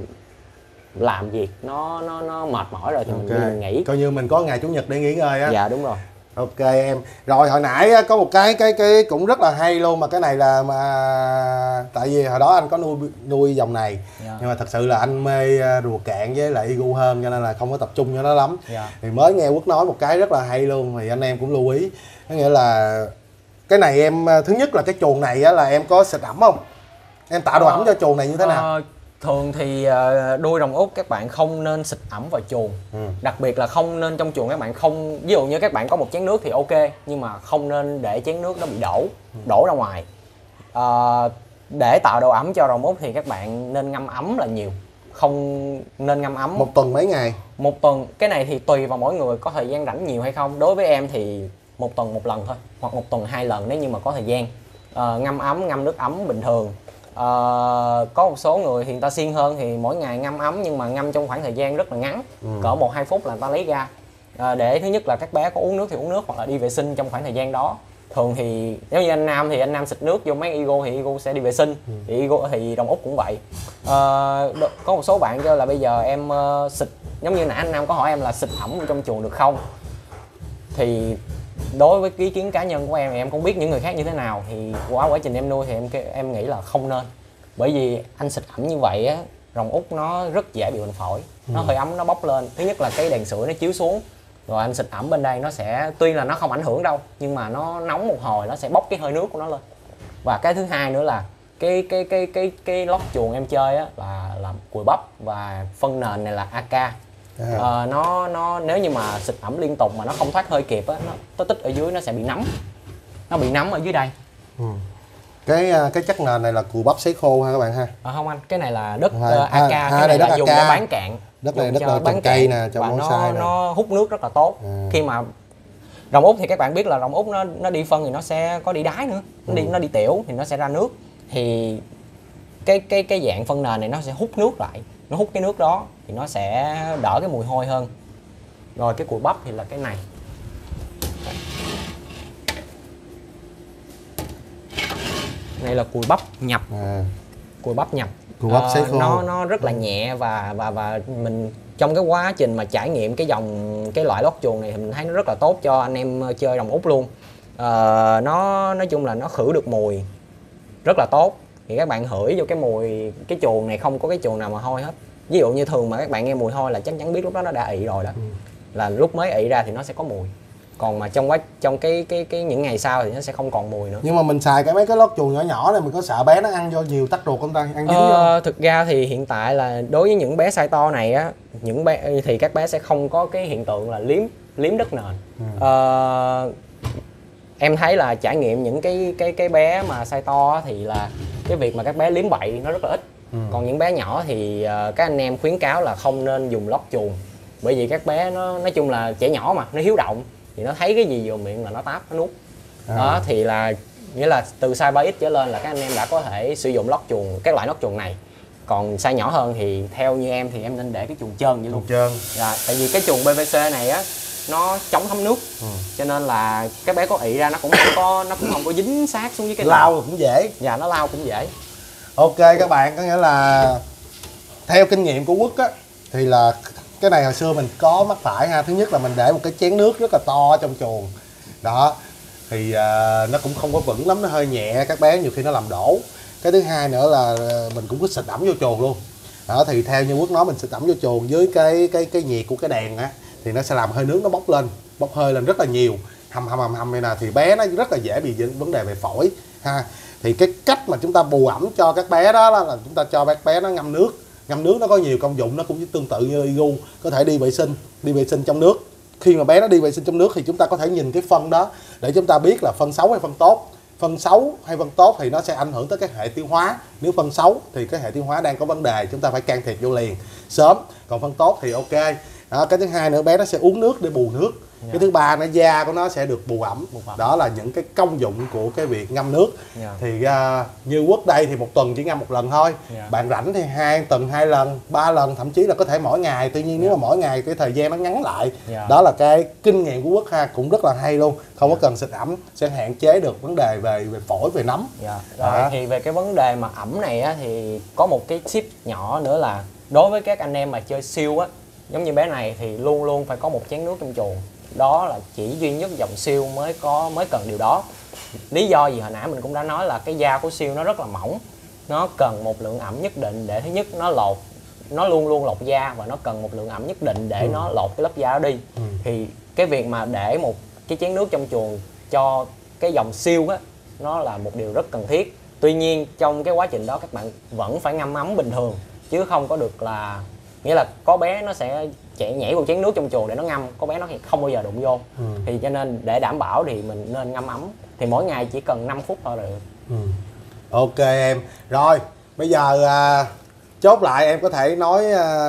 Speaker 2: làm việc nó nó nó mệt mỏi rồi thì mình,
Speaker 1: Ok.
Speaker 2: mình nghỉ.
Speaker 1: Coi như mình có ngày chủ nhật để nghỉ ngơi á.
Speaker 2: Dạ đúng rồi.
Speaker 1: Ok em. Rồi hồi nãy có một cái cái cái cũng rất là hay luôn, mà cái này là mà tại vì hồi đó anh có nuôi nuôi dòng này, yeah. nhưng mà thật sự là anh mê rùa cạn với lại Igu hơn, cho nên là không có tập trung cho nó lắm. Yeah. Thì mới nghe Quốc nói một cái rất là hay luôn, thì anh em cũng lưu ý. Có nghĩa là cái này em, thứ nhất là cái chuồng này á, là em có xịt ẩm không? Em tạo độ ẩm cho chuồng này như thế nào?
Speaker 2: Uh, thường thì đuôi rồng út các bạn không nên xịt ẩm vào chuồng, ừ. đặc biệt là không nên trong chuồng các bạn không, ví dụ như các bạn có một chén nước thì ok, nhưng mà không nên để chén nước nó bị đổ đổ ra ngoài. Uh, để tạo độ ẩm cho rồng út thì các bạn nên ngâm ấm là nhiều, không nên ngâm ấm.
Speaker 1: Một tuần mấy ngày?
Speaker 2: Một tuần, cái này thì tùy vào mỗi người có thời gian rảnh nhiều hay không. Đối với em thì một tuần một lần thôi, hoặc một tuần hai lần nếu như mà có thời gian. Uh, ngâm ấm, ngâm nước ấm bình thường. Uh, có một số người thì người ta siêng hơn thì mỗi ngày ngâm ấm, nhưng mà ngâm trong khoảng thời gian rất là ngắn, ừ. cỡ một hai phút là người ta lấy ra. Uh, để thứ nhất là các bé có uống nước thì uống nước, hoặc là đi vệ sinh trong khoảng thời gian đó. Thường thì nếu như anh Nam thì anh Nam xịt nước vô mấy Igu thì Igu sẽ đi vệ sinh, ừ. thì Igu thì rồng út cũng vậy. Uh, có một số bạn kêu là bây giờ em uh, xịt, giống như nãy anh Nam có hỏi em là xịt ẩm trong chuồng được không, thì đối với ý kiến cá nhân của em thì em không biết những người khác như thế nào, thì qua quá trình em nuôi thì em em nghĩ là không nên, bởi vì anh xịt ẩm như vậy á, rồng út nó rất dễ bị bệnh phổi, ừ. nó hơi ấm nó bốc lên. Thứ nhất là cái đèn sưởi nó chiếu xuống, rồi anh xịt ẩm bên đây nó sẽ, tuy là nó không ảnh hưởng đâu, nhưng mà nó nóng một hồi nó sẽ bốc cái hơi nước của nó lên. Và cái thứ hai nữa là cái cái cái cái cái lót chuồng em chơi á là là cùi bắp, và phân nền này là a ca. À. À, nó nó nếu như mà xịt ẩm liên tục mà nó không thoát hơi kịp á, nó, nó tích ở dưới nó sẽ bị nấm, nó bị nấm ở dưới đây.
Speaker 1: Ừ. cái cái chất nền này là cùi bắp sấy khô ha các bạn ha?
Speaker 2: À, không anh, cái này là đất à, uh, a ca, à, cái này là dùng để bán cạn,
Speaker 1: đất này đất là bán cây nè,
Speaker 2: và nó nó hút nước rất là tốt. À. Khi mà rồng út thì các bạn biết là rồng út nó nó đi phân thì nó sẽ có đi đái nữa, nó đi ừ. nó đi tiểu thì nó sẽ ra nước, thì cái cái cái dạng phân nền này nó sẽ hút nước lại, nó hút cái nước đó thì nó sẽ đỡ cái mùi hôi hơn. Rồi cái cùi bắp thì là cái này, đây là cùi bắp nhập, à. cùi bắp nhập,
Speaker 1: cùi bắp sấy khô.
Speaker 2: nó nó rất là nhẹ, và và và mình trong cái quá trình mà trải nghiệm cái dòng cái loại lót chuồng này thì mình thấy nó rất là tốt cho anh em chơi rồng út luôn. À, nó nói chung là nó khử được mùi rất là tốt, thì các bạn hửi vô cái mùi, cái chuồng này không có cái chuồng nào mà hôi hết. Ví dụ như thường mà các bạn nghe mùi hôi là chắc chắn biết lúc đó nó đã ị rồi đó, ừ. là lúc mới ị ra thì nó sẽ có mùi, còn mà trong quá trong cái cái cái những ngày sau thì nó sẽ không còn mùi nữa.
Speaker 1: Nhưng mà mình xài cái mấy cái lót chuồng nhỏ nhỏ này mình có sợ bé nó ăn vô nhiều tắc ruột không ta, ăn dính
Speaker 2: ờ, vô? Thực ra thì hiện tại là đối với những bé size to này á, những bé thì các bé sẽ không có cái hiện tượng là liếm liếm đất nền. Ừ. Ờ, em thấy là trải nghiệm những cái cái cái bé mà size to á, thì là cái việc mà các bé liếm bậy nó rất là ít. Ừ. Còn những bé nhỏ thì uh, các anh em khuyến cáo là không nên dùng lót chuồng, bởi vì các bé nó nói chung là trẻ nhỏ mà nó hiếu động, thì nó thấy cái gì vào miệng là nó táp nó nuốt. À. Đó thì là nghĩa là từ size ba x trở lên là các anh em đã có thể sử dụng lót chuồng, các loại lót chuồng này. Còn size nhỏ hơn thì theo như em thì em nên để cái chuồng trơn vậy luôn.
Speaker 1: Trơn.
Speaker 2: Dạ, tại vì cái chuồng pê vê xê này á nó chống thấm nước, ừ. cho nên là các bé có ị ra nó cũng không có nó cũng không có dính sát xuống với cái
Speaker 1: lau cũng dễ.
Speaker 2: Dạ, nó lau cũng dễ.
Speaker 1: Ok các bạn, có nghĩa là theo kinh nghiệm của Quốc á thì là cái này hồi xưa mình có mắc phải ha. Thứ nhất là mình để một cái chén nước rất là to trong chuồng đó, thì uh, nó cũng không có vững lắm, nó hơi nhẹ, các bé nhiều khi nó làm đổ. Cái thứ hai nữa là mình cũng có xịt ẩm vô chuồng luôn đó, thì theo như Quốc nói mình xịt ẩm vô chuồng với cái cái cái nhiệt của cái đèn á thì nó sẽ làm hơi nước nó bốc lên, bốc hơi lên rất là nhiều, hầm hầm hầm hầm này nè, thì bé nó rất là dễ bị vấn đề về phổi ha. Thì cái cách mà chúng ta bù ẩm cho các bé đó là chúng ta cho các bé nó ngâm nước. Ngâm nước nó có nhiều công dụng, nó cũng tương tự như Igu, có thể đi vệ sinh, đi vệ sinh trong nước. Khi mà bé nó đi vệ sinh trong nước thì chúng ta có thể nhìn cái phân đó để chúng ta biết là phân xấu hay phân tốt. Phân xấu hay phân tốt thì nó sẽ ảnh hưởng tới cái hệ tiêu hóa. Nếu phân xấu thì cái hệ tiêu hóa đang có vấn đề, chúng ta phải can thiệp vô liền sớm. Còn phân tốt thì ok. Đó, cái thứ hai nữa bé nó sẽ uống nước để bù nước. Yeah. Cái thứ ba nó da của nó sẽ được bù ẩm. Đó là những cái công dụng của cái việc ngâm nước. Yeah. Thì uh, như Quốc đây thì một tuần chỉ ngâm một lần thôi. Yeah. Bạn rảnh thì hai tuần hai lần, ba lần, thậm chí là có thể mỗi ngày. Tuy nhiên yeah. nếu mà mỗi ngày cái thời gian nó ngắn lại. Yeah. Đó là cái kinh nghiệm của Quốc ha, cũng rất là hay luôn. Không yeah. có cần xịt ẩm, sẽ hạn chế được vấn đề về về phổi, về nấm.
Speaker 2: Yeah. Rồi à. Thì về cái vấn đề mà ẩm này á, thì có một cái tip nhỏ nữa là đối với các anh em mà chơi siêu á, giống như bé này thì luôn luôn phải có một chén nước trong chuồng. đó là chỉ duy nhất dòng siêu mới có mới cần điều đó. Lý do gì hồi nãy mình cũng đã nói là cái da của siêu nó rất là mỏng, nó cần một lượng ẩm nhất định để thứ nhất nó lột, nó luôn luôn lột da, và nó cần một lượng ẩm nhất định để ừ. nó lột cái lớp da đó đi. ừ. Thì cái việc mà để một cái chén nước trong chuồng cho cái dòng siêu á, nó là một điều rất cần thiết. Tuy nhiên trong cái quá trình đó các bạn vẫn phải ngâm ấm bình thường, chứ không có được là, nghĩa là có bé nó sẽ chạy nhảy vào chén nước trong chuồng để nó ngâm, có bé nó không bao giờ đụng vô. ừ. Thì cho nên để đảm bảo thì mình nên ngâm ấm, thì mỗi ngày chỉ cần năm phút thôi là được.
Speaker 1: ừ. Ok em, rồi bây giờ à, chốt lại em có thể nói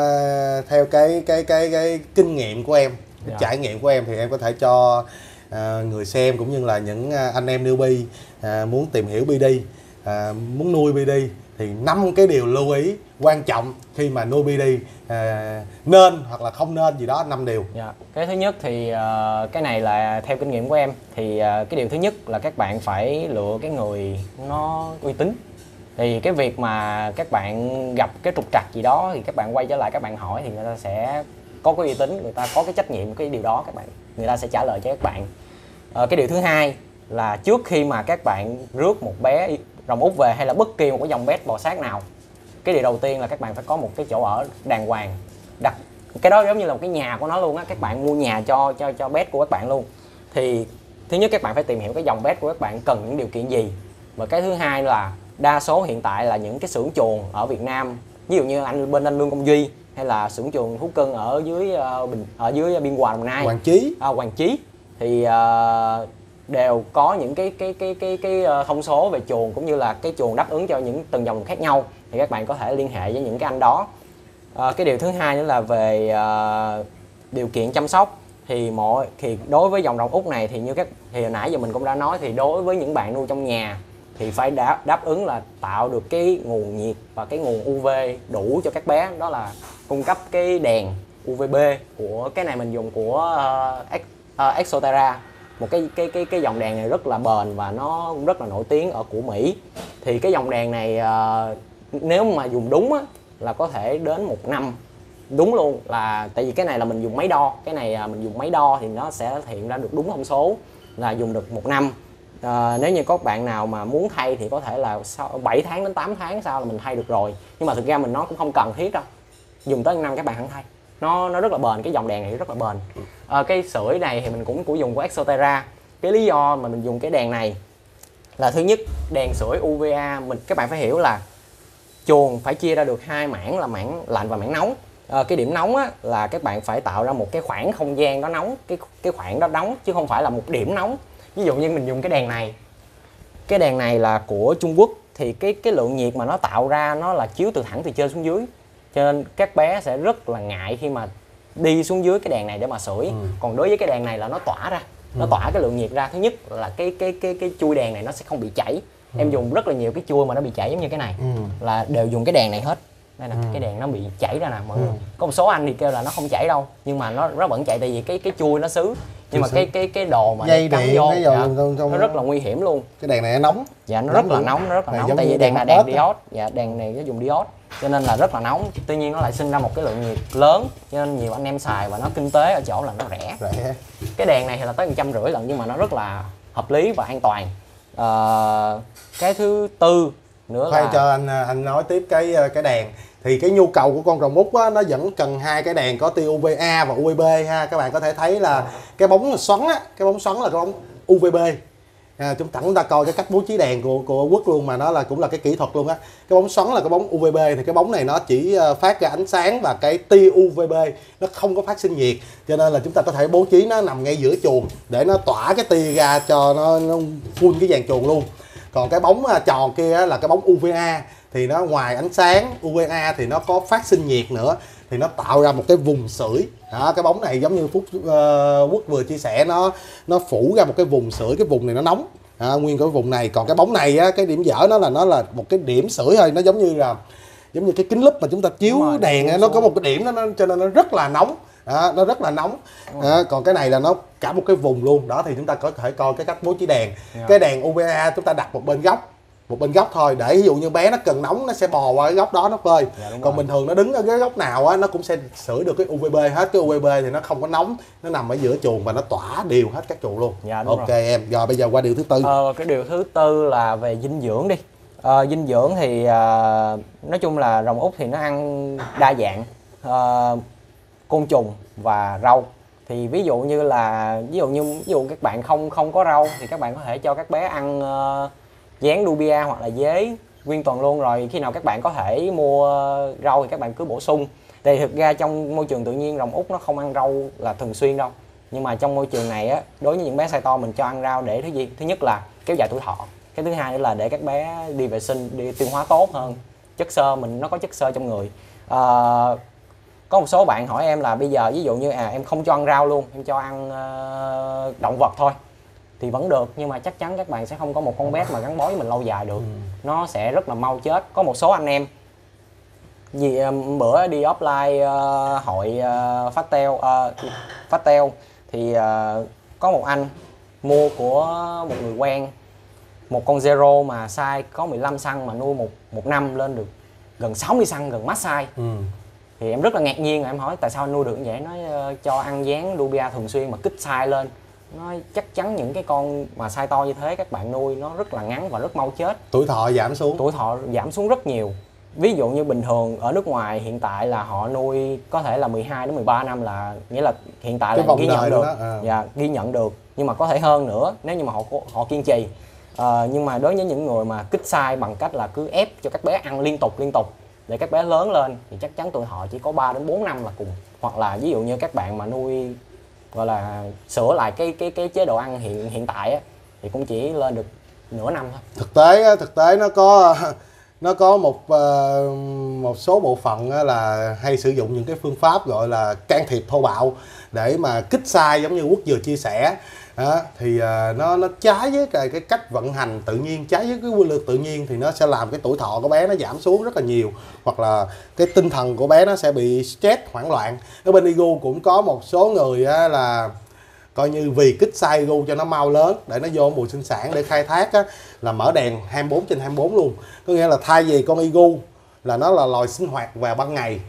Speaker 1: à, theo cái cái cái cái kinh nghiệm của em, cái dạ. trải nghiệm của em, thì em có thể cho à, người xem cũng như là những anh em newbie à, muốn tìm hiểu bê đê, à, muốn nuôi bê đê, thì năm cái điều lưu ý quan trọng khi mà nuôi bê đê, à, nên hoặc là không nên gì đó, năm điều.
Speaker 2: Dạ. Cái thứ nhất thì uh, cái này là theo kinh nghiệm của em, thì uh, cái điều thứ nhất là các bạn phải lựa cái người nó uy tín. Thì cái việc mà các bạn gặp cái trục trặc gì đó thì các bạn quay trở lại các bạn hỏi, thì người ta sẽ có cái uy tín, người ta có cái trách nhiệm cái điều đó, các bạn người ta sẽ trả lời cho các bạn. À, cái điều thứ hai là trước khi mà các bạn rước một bé rồng út về hay là bất kỳ một cái dòng pet bò sát nào, cái điều đầu tiên là các bạn phải có một cái chỗ ở đàng hoàng, đặt cái đó giống như là một cái nhà của nó luôn á. Các bạn mua nhà cho cho cho pet của các bạn luôn. Thì thứ nhất các bạn phải tìm hiểu cái dòng pet của các bạn cần những điều kiện gì, và cái thứ hai là đa số hiện tại là những cái xưởng chuồng ở Việt Nam, ví dụ như anh bên anh Lương Công Duy hay là xưởng chuồng thú cưng ở dưới uh, bình ở dưới Biên Hòa Đồng Nai,
Speaker 1: Hoàng Chí,
Speaker 2: à, Hoàng Chí thì uh, đều có những cái cái cái cái cái thông số về chuồng cũng như là cái chuồng đáp ứng cho những từng dòng khác nhau, thì các bạn có thể liên hệ với những cái anh đó. À, cái điều thứ hai nữa là về uh, điều kiện chăm sóc, thì mọi thì đối với dòng rồng út này thì như các thì hồi nãy giờ mình cũng đã nói, thì đối với những bạn nuôi trong nhà thì phải đáp, đáp ứng là tạo được cái nguồn nhiệt và cái nguồn u vê đủ cho các bé, đó là cung cấp cái đèn u vê bê của cái này mình dùng của uh, uh, Exoterra, một cái cái cái cái dòng đèn này rất là bền và nó rất là nổi tiếng ở của Mỹ. Thì cái dòng đèn này uh, nếu mà dùng đúng á, là có thể đến một năm đúng luôn, là tại vì cái này là mình dùng máy đo, cái này uh, mình dùng máy đo thì nó sẽ hiện ra được đúng thông số là dùng được một năm. À, nếu như có bạn nào mà muốn thay thì có thể là sau bảy tháng đến tám tháng sau là mình thay được rồi, nhưng mà thực ra mình nói cũng không cần thiết đâu, dùng tới năm các bạn hẳn thay, nó nó rất là bền, cái dòng đèn này rất là bền. À, cái sưởi này thì mình cũng của dùng của Exoterra. Cái lý do mà mình dùng cái đèn này là thứ nhất, đèn sưởi u vê a mình các bạn phải hiểu là chuồng phải chia ra được hai mảng là mảng lạnh và mảng nóng. À, cái điểm nóng á, là các bạn phải tạo ra một cái khoảng không gian đó nóng, cái cái khoảng đó nóng chứ không phải là một điểm nóng. Ví dụ như mình dùng cái đèn này, cái đèn này là của Trung Quốc, thì cái cái lượng nhiệt mà nó tạo ra nó là chiếu từ thẳng từ trên xuống dưới, cho nên các bé sẽ rất là ngại khi mà đi xuống dưới cái đèn này để mà sưởi. ừ. Còn đối với cái đèn này là nó tỏa ra, nó ừ. tỏa cái lượng nhiệt ra. Thứ nhất là cái cái cái cái chui đèn này nó sẽ không bị chảy. ừ. Em dùng rất là nhiều cái chui mà nó bị chảy giống như cái này, ừ. là đều dùng cái đèn này hết. Đây nè, ừ. cái đèn nó bị chảy ra nè mọi ừ. người. Có một số anh thì kêu là nó không chảy đâu, nhưng mà nó nó vẫn chạy, tại vì cái cái chui nó xứ. Nhưng mà cái cái cái đồ mà
Speaker 1: dây điện
Speaker 2: vô,
Speaker 1: cái
Speaker 2: dạ,
Speaker 1: trong, trong
Speaker 2: nó rất là nguy hiểm luôn.
Speaker 1: Cái đèn này nó nóng.
Speaker 2: Dạ nó nóng rất là nóng, nó rất là nóng. Tại vì đèn là đèn diode, dạ đèn này nó dùng diode, cho nên là rất là nóng. Tuy nhiên nó lại sinh ra một cái lượng nhiệt lớn, cho nên nhiều anh em xài và nó kinh tế ở chỗ là nó rẻ.
Speaker 1: Rẻ.
Speaker 2: Cái đèn này thì là tới một trăm rưỡi lần, nhưng mà nó rất là hợp lý và an toàn. À, cái thứ tư nữa
Speaker 1: Khoan
Speaker 2: là
Speaker 1: cho anh anh nói tiếp cái cái đèn. Thì cái nhu cầu của con rồng út á, nó vẫn cần hai cái đèn có tia u vê a và u vê bê ha. Các bạn có thể thấy là cái bóng xoắn á, cái bóng xoắn là cái bóng u vê bê. À, chúng ta chúng ta coi cái cách bố trí đèn của của Quốc luôn, mà nó là cũng là cái kỹ thuật luôn á. Cái bóng xoắn là cái bóng u vê bê, thì cái bóng này nó chỉ phát ra ánh sáng và cái tia u vê bê, nó không có phát sinh nhiệt, cho nên là chúng ta có thể bố trí nó nằm ngay giữa chuồng để nó tỏa cái tia ra cho nó, nó full cái dàn chuồng luôn. Còn cái bóng tròn kia là cái bóng u vê a, thì nó ngoài ánh sáng u vê a thì nó có phát sinh nhiệt nữa, thì nó tạo ra một cái vùng sưởi. Đó, cái bóng này giống như Phúc uh, Quốc vừa chia sẻ, nó nó phủ ra một cái vùng sưởi, cái vùng này nó nóng. À, nguyên cái vùng này. Còn cái bóng này á, cái điểm dở nó là nó là một cái điểm sưởi thôi, nó giống như là giống như cái kính lúp mà chúng ta chiếu rồi, đèn ấy, nó có một cái điểm đó, nó cho nên nó rất là nóng. À, nó rất là nóng. À, còn cái này là nó cả một cái vùng luôn đó, thì chúng ta có thể coi cái cách bố trí đèn. Yeah. Cái đèn u vê a chúng ta đặt một bên góc, một bên góc thôi, để ví dụ như bé nó cần nóng nó sẽ bò qua cái góc đó nó phơi.
Speaker 2: Dạ,
Speaker 1: còn
Speaker 2: rồi.
Speaker 1: bình thường nó đứng ở cái góc nào á nó cũng sẽ sưởi được cái u vê bê hết. Cái u vê bê thì nó không có nóng, nó nằm ở giữa chuồng và nó tỏa đều hết các chuồng luôn.
Speaker 2: Dạ, đúng
Speaker 1: ok
Speaker 2: rồi.
Speaker 1: em, rồi bây giờ qua điều thứ tư.
Speaker 2: Ờ, cái điều thứ tư là về dinh dưỡng đi. Ờ, dinh dưỡng thì uh, nói chung là rồng út thì nó ăn đa dạng uh, côn trùng và rau. Thì ví dụ như là ví dụ như ví dụ các bạn không không có rau thì các bạn có thể cho các bé ăn uh, gián dubia hoặc là dế nguyên tuần luôn. Rồi khi nào các bạn có thể mua rau thì các bạn cứ bổ sung. Thì thực ra trong môi trường tự nhiên rồng út nó không ăn rau là thường xuyên đâu, nhưng mà trong môi trường này á, đối với những bé size to mình cho ăn rau để thứ gì? Thứ nhất là kéo dài tuổi thọ, cái thứ hai nữa là để các bé đi vệ sinh, đi tiêu hóa tốt hơn, chất xơ mình nó có chất xơ trong người. À, có một số bạn hỏi em là bây giờ ví dụ như à em không cho ăn rau luôn, em cho ăn uh, động vật thôi thì vẫn được, nhưng mà chắc chắn các bạn sẽ không có một con bé mà gắn bó với mình lâu dài được. ừ. Nó sẽ rất là mau chết. Có một số anh em vì um, bữa đi offline uh, hội uh, phát teo uh, phát teo thì uh, có một anh mua của một người quen một con zero mà size có mười lăm xăng mà nuôi một một năm lên được gần sáu mươi xăng, gần mắt size. ừ. Thì em rất là ngạc nhiên, em hỏi tại sao anh nuôi được như vậy, nói uh, cho ăn gián dubia thường xuyên mà kích size lên. Nói chắc chắn những cái con mà size to như thế các bạn nuôi nó rất là ngắn và rất mau chết,
Speaker 1: Tuổi thọ giảm xuống.
Speaker 2: tuổi thọ giảm xuống rất nhiều. Ví dụ như bình thường ở nước ngoài hiện tại là họ nuôi có thể là mười hai đến mười ba năm, là nghĩa là hiện tại
Speaker 1: Cái
Speaker 2: là ghi nhận được.
Speaker 1: à.
Speaker 2: Dạ, ghi nhận được, nhưng mà có thể hơn nữa nếu như mà họ họ kiên trì. À, nhưng mà đối với những người mà kích size bằng cách là cứ ép cho các bé ăn liên tục liên tục để các bé lớn lên thì chắc chắn tuổi thọ chỉ có ba đến bốn năm là cùng. Hoặc là ví dụ như các bạn mà nuôi gọi là sửa lại cái cái cái chế độ ăn hiện hiện tại á, thì cũng chỉ lên được nửa năm thôi.
Speaker 1: Thực tế thực tế nó có nó có một một số bộ phận là hay sử dụng những cái phương pháp gọi là can thiệp thô bạo để mà kích size, giống như Quốc vừa chia sẻ. Đó, thì nó nó trái với cái, cái cách vận hành tự nhiên, trái với cái quy luật tự nhiên, thì nó sẽ làm cái tuổi thọ của bé nó giảm xuống rất là nhiều, hoặc là cái tinh thần của bé nó sẽ bị stress, hoảng loạn. Ở bên Igu cũng có một số người á, là coi như vì kích size Igu cho nó mau lớn để nó vô mùa sinh sản để khai thác á, là mở đèn hai mươi bốn trên hai mươi bốn luôn. Có nghĩa là thay vì con Igu là nó là loài sinh hoạt vào ban ngày,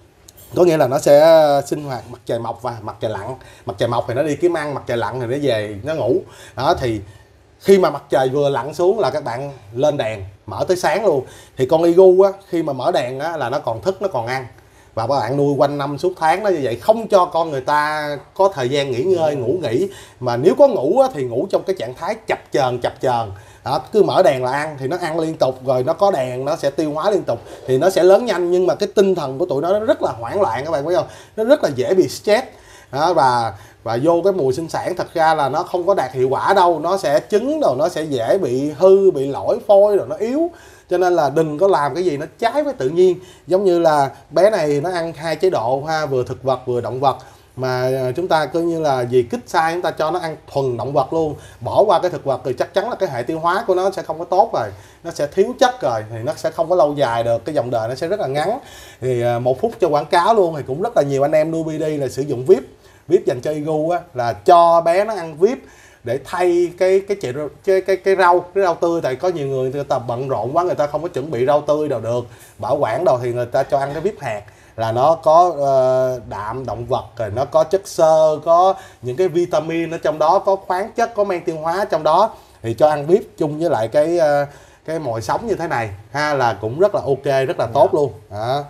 Speaker 1: có nghĩa là nó sẽ sinh hoạt mặt trời mọc và mặt trời lặn. Mặt trời mọc thì nó đi kiếm ăn, mặt trời lặn thì nó về nó ngủ. Đó, thì khi mà mặt trời vừa lặn xuống là các bạn lên đèn mở tới sáng luôn. Thì con Igu á, khi mà mở đèn á, là nó còn thức, nó còn ăn. Và các bạn nuôi quanh năm suốt tháng nó như vậy, không cho con người ta có thời gian nghỉ ngơi, ngủ nghỉ. Mà nếu có ngủ á, thì ngủ trong cái trạng thái chập chờn chập chờn. Đó, cứ mở đèn là ăn, thì nó ăn liên tục, rồi nó có đèn nó sẽ tiêu hóa liên tục, thì nó sẽ lớn nhanh. Nhưng mà cái tinh thần của tụi nó, nó rất là hoảng loạn, các bạn biết không? Nó rất là dễ bị stress. Đó, và và vô cái mùa sinh sản thật ra là nó không có đạt hiệu quả đâu. Nó sẽ trứng rồi nó sẽ dễ bị hư, bị lỗi phôi rồi nó yếu. Cho nên là đừng có làm cái gì nó trái với tự nhiên. Giống như là bé này nó ăn hai chế độ ha, vừa thực vật vừa động vật. Mà chúng ta coi như là vì kích size chúng ta cho nó ăn thuần động vật luôn, bỏ qua cái thực vật thì chắc chắn là cái hệ tiêu hóa của nó sẽ không có tốt rồi, nó sẽ thiếu chất rồi, thì nó sẽ không có lâu dài được, cái dòng đời nó sẽ rất là ngắn. Thì một phút cho quảng cáo luôn, thì cũng rất là nhiều anh em nuôi bê đê là sử dụng víp víp dành cho Igu á, là cho bé nó ăn víp để thay cái cái chị cái cái cái rau cái rau tươi. Tại có nhiều người người ta bận rộn quá, người ta không có chuẩn bị rau tươi đâu được, bảo quản đâu, thì người ta cho ăn cái víp hạt, là nó có uh, đạm động vật, rồi nó có chất xơ, có những cái vitamin ở trong đó, có khoáng chất, có men tiêu hóa trong đó, thì cho ăn víp chung với lại cái uh, cái mồi sống như thế này ha, là cũng rất là ok, rất là tốt luôn. Đó.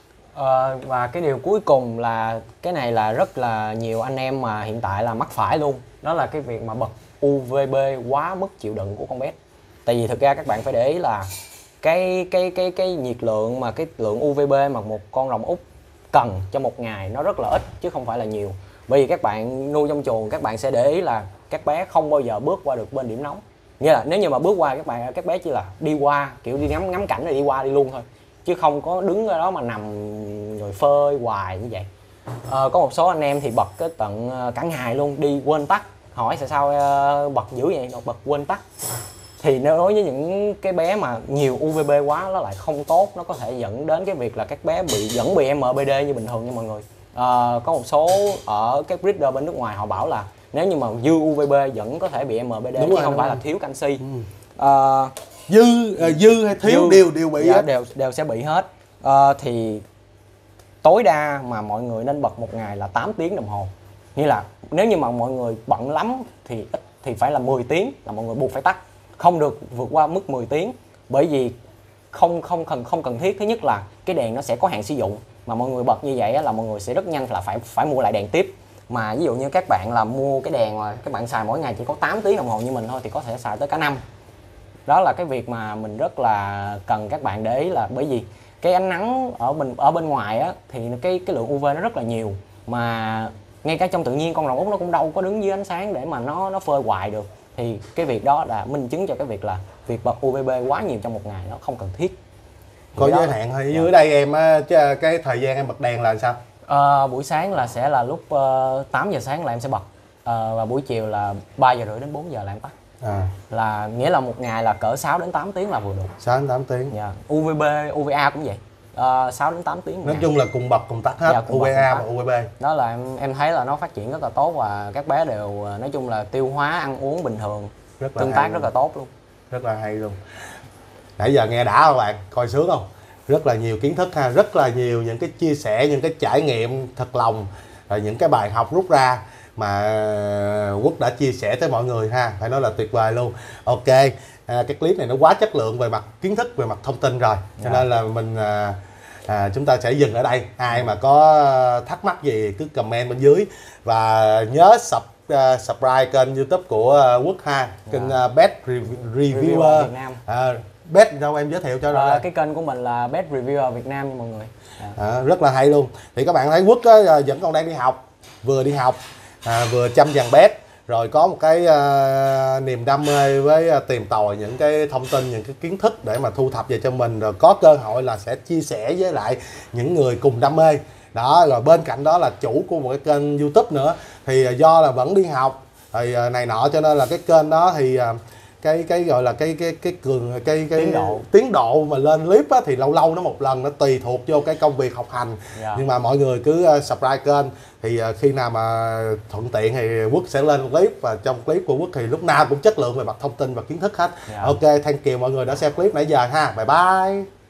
Speaker 2: Ờ, và cái điều cuối cùng là cái này là rất là nhiều anh em mà hiện tại là mắc phải luôn, đó là cái việc mà bật u vê bê quá mức chịu đựng của con bé. Tại vì thực ra các bạn phải để ý là cái cái cái cái nhiệt lượng mà cái lượng u vê bê mà một con rồng út cần cho một ngày nó rất là ít chứ không phải là nhiều. Bởi vì các bạn nuôi trong chuồng, các bạn sẽ để ý là các bé không bao giờ bước qua được bên điểm nóng. Nghĩa là nếu như mà bước qua, các bạn các bé chỉ là đi qua, kiểu đi ngắm ngắm cảnh rồi đi qua đi luôn thôi, chứ không có đứng ở đó mà nằm rồi phơi hoài như vậy. À, có một số anh em thì bật cái tận cả ngày luôn, đi quên tắt, hỏi tại sao uh, bật dữ vậy, bật quên tắt. Thì nếu đối với những cái bé mà nhiều u vê bê quá nó lại không tốt, nó có thể dẫn đến cái việc là các bé bị vẫn bị em bê đê như bình thường nha mọi người. À, có một số ở các breeder bên nước ngoài họ bảo là nếu như mà dư u vê bê vẫn có thể bị em bê đê, chứ không phải là thiếu canxi. Ừ. À,
Speaker 1: dư uh, dư hay thiếu
Speaker 2: dư,
Speaker 1: đều đều bị
Speaker 2: dạ,
Speaker 1: hết.
Speaker 2: đều đều sẽ bị hết. Ờ, thì tối đa mà mọi người nên bật một ngày là tám tiếng đồng hồ. Như là nếu như mà mọi người bận lắm thì ít thì phải là mười tiếng là mọi người buộc phải tắt, không được vượt qua mức mười tiếng, bởi vì không không cần không cần thiết. Thứ nhất là cái đèn nó sẽ có hạn sử dụng, mà mọi người bật như vậy là mọi người sẽ rất nhanh là phải phải mua lại đèn tiếp. Mà ví dụ như các bạn là mua cái đèn mà các bạn xài mỗi ngày chỉ có tám tiếng đồng hồ như mình thôi thì có thể xài tới cả năm. Đó là cái việc mà mình rất là cần các bạn để ý, là bởi vì cái ánh nắng ở bên ở bên ngoài á thì cái cái lượng u vê nó rất là nhiều, mà ngay cả trong tự nhiên con rồng út nó cũng đâu có đứng dưới ánh sáng để mà nó nó phơi hoài được. Thì cái việc đó là minh chứng cho cái việc là việc bật u vê bê quá nhiều trong một ngày nó không cần thiết.
Speaker 1: Có giới hạn thôi. Dưới đây em á, cái thời gian em bật đèn là sao?
Speaker 2: À, buổi sáng là sẽ là lúc uh, tám giờ sáng là em sẽ bật, à, và buổi chiều là ba giờ rưỡi đến bốn giờ là em tắt. À. Là nghĩa là một ngày là cỡ sáu đến tám tiếng là vừa đủ.
Speaker 1: sáu đến tám tiếng.
Speaker 2: Dạ. u vê bê, u vê a cũng vậy. Uh, sáu đến tám tiếng.
Speaker 1: Nói ngày. Chung là cùng bật cùng tắt hết. Dạ, cùng u vê a và u vê bê.
Speaker 2: Đó là em em thấy là nó phát triển rất là tốt và các bé đều nói chung là tiêu hóa ăn uống bình thường. Rất là tương tác rất là tốt luôn.
Speaker 1: Rất là hay luôn. Nãy giờ nghe đã không bạn? Coi sướng không? Rất là nhiều kiến thức ha, rất là nhiều những cái chia sẻ, những cái trải nghiệm thật lòng, rồi những cái bài học rút ra mà Quốc đã chia sẻ tới mọi người ha, phải nói là tuyệt vời luôn. Ok, à, cái clip này nó quá chất lượng về mặt kiến thức, về mặt thông tin rồi, cho nên là mình à, à, chúng ta sẽ dừng ở đây. Ai mà có thắc mắc gì cứ comment bên dưới và nhớ sub uh, subscribe kênh YouTube của uh, Quốc ha, kênh uh, Best Reviewer Việt Nam. À, Best đâu em giới thiệu cho rồi.
Speaker 2: À, cái kênh của mình là Best Reviewer Việt Nam nha mọi người. À.
Speaker 1: À, rất là hay luôn. Thì các bạn thấy Quốc á, vẫn còn đang đi học, vừa đi học à, vừa chăm dàn bét, rồi có một cái à, niềm đam mê với à, tìm tòi những cái thông tin, những cái kiến thức để mà thu thập về cho mình, rồi có cơ hội là sẽ chia sẻ với lại những người cùng đam mê. Đó, rồi bên cạnh đó là chủ của một cái kênh YouTube nữa. Thì à, do là vẫn đi học thì à, này nọ cho nên là cái kênh đó thì à, cái cái gọi là cái cái cái cường cái cái
Speaker 2: tiến độ
Speaker 1: tiến độ mà lên clip á, thì lâu lâu nó một lần, nó tùy thuộc vô cái công việc học hành. Yeah. Nhưng mà mọi người cứ uh, subscribe kênh thì uh, khi nào mà thuận tiện thì Quốc sẽ lên clip, và trong clip của Quốc thì lúc nào cũng chất lượng về mặt thông tin và kiến thức hết. Yeah. Ok, thank you mọi người đã xem clip nãy giờ ha, bye bye.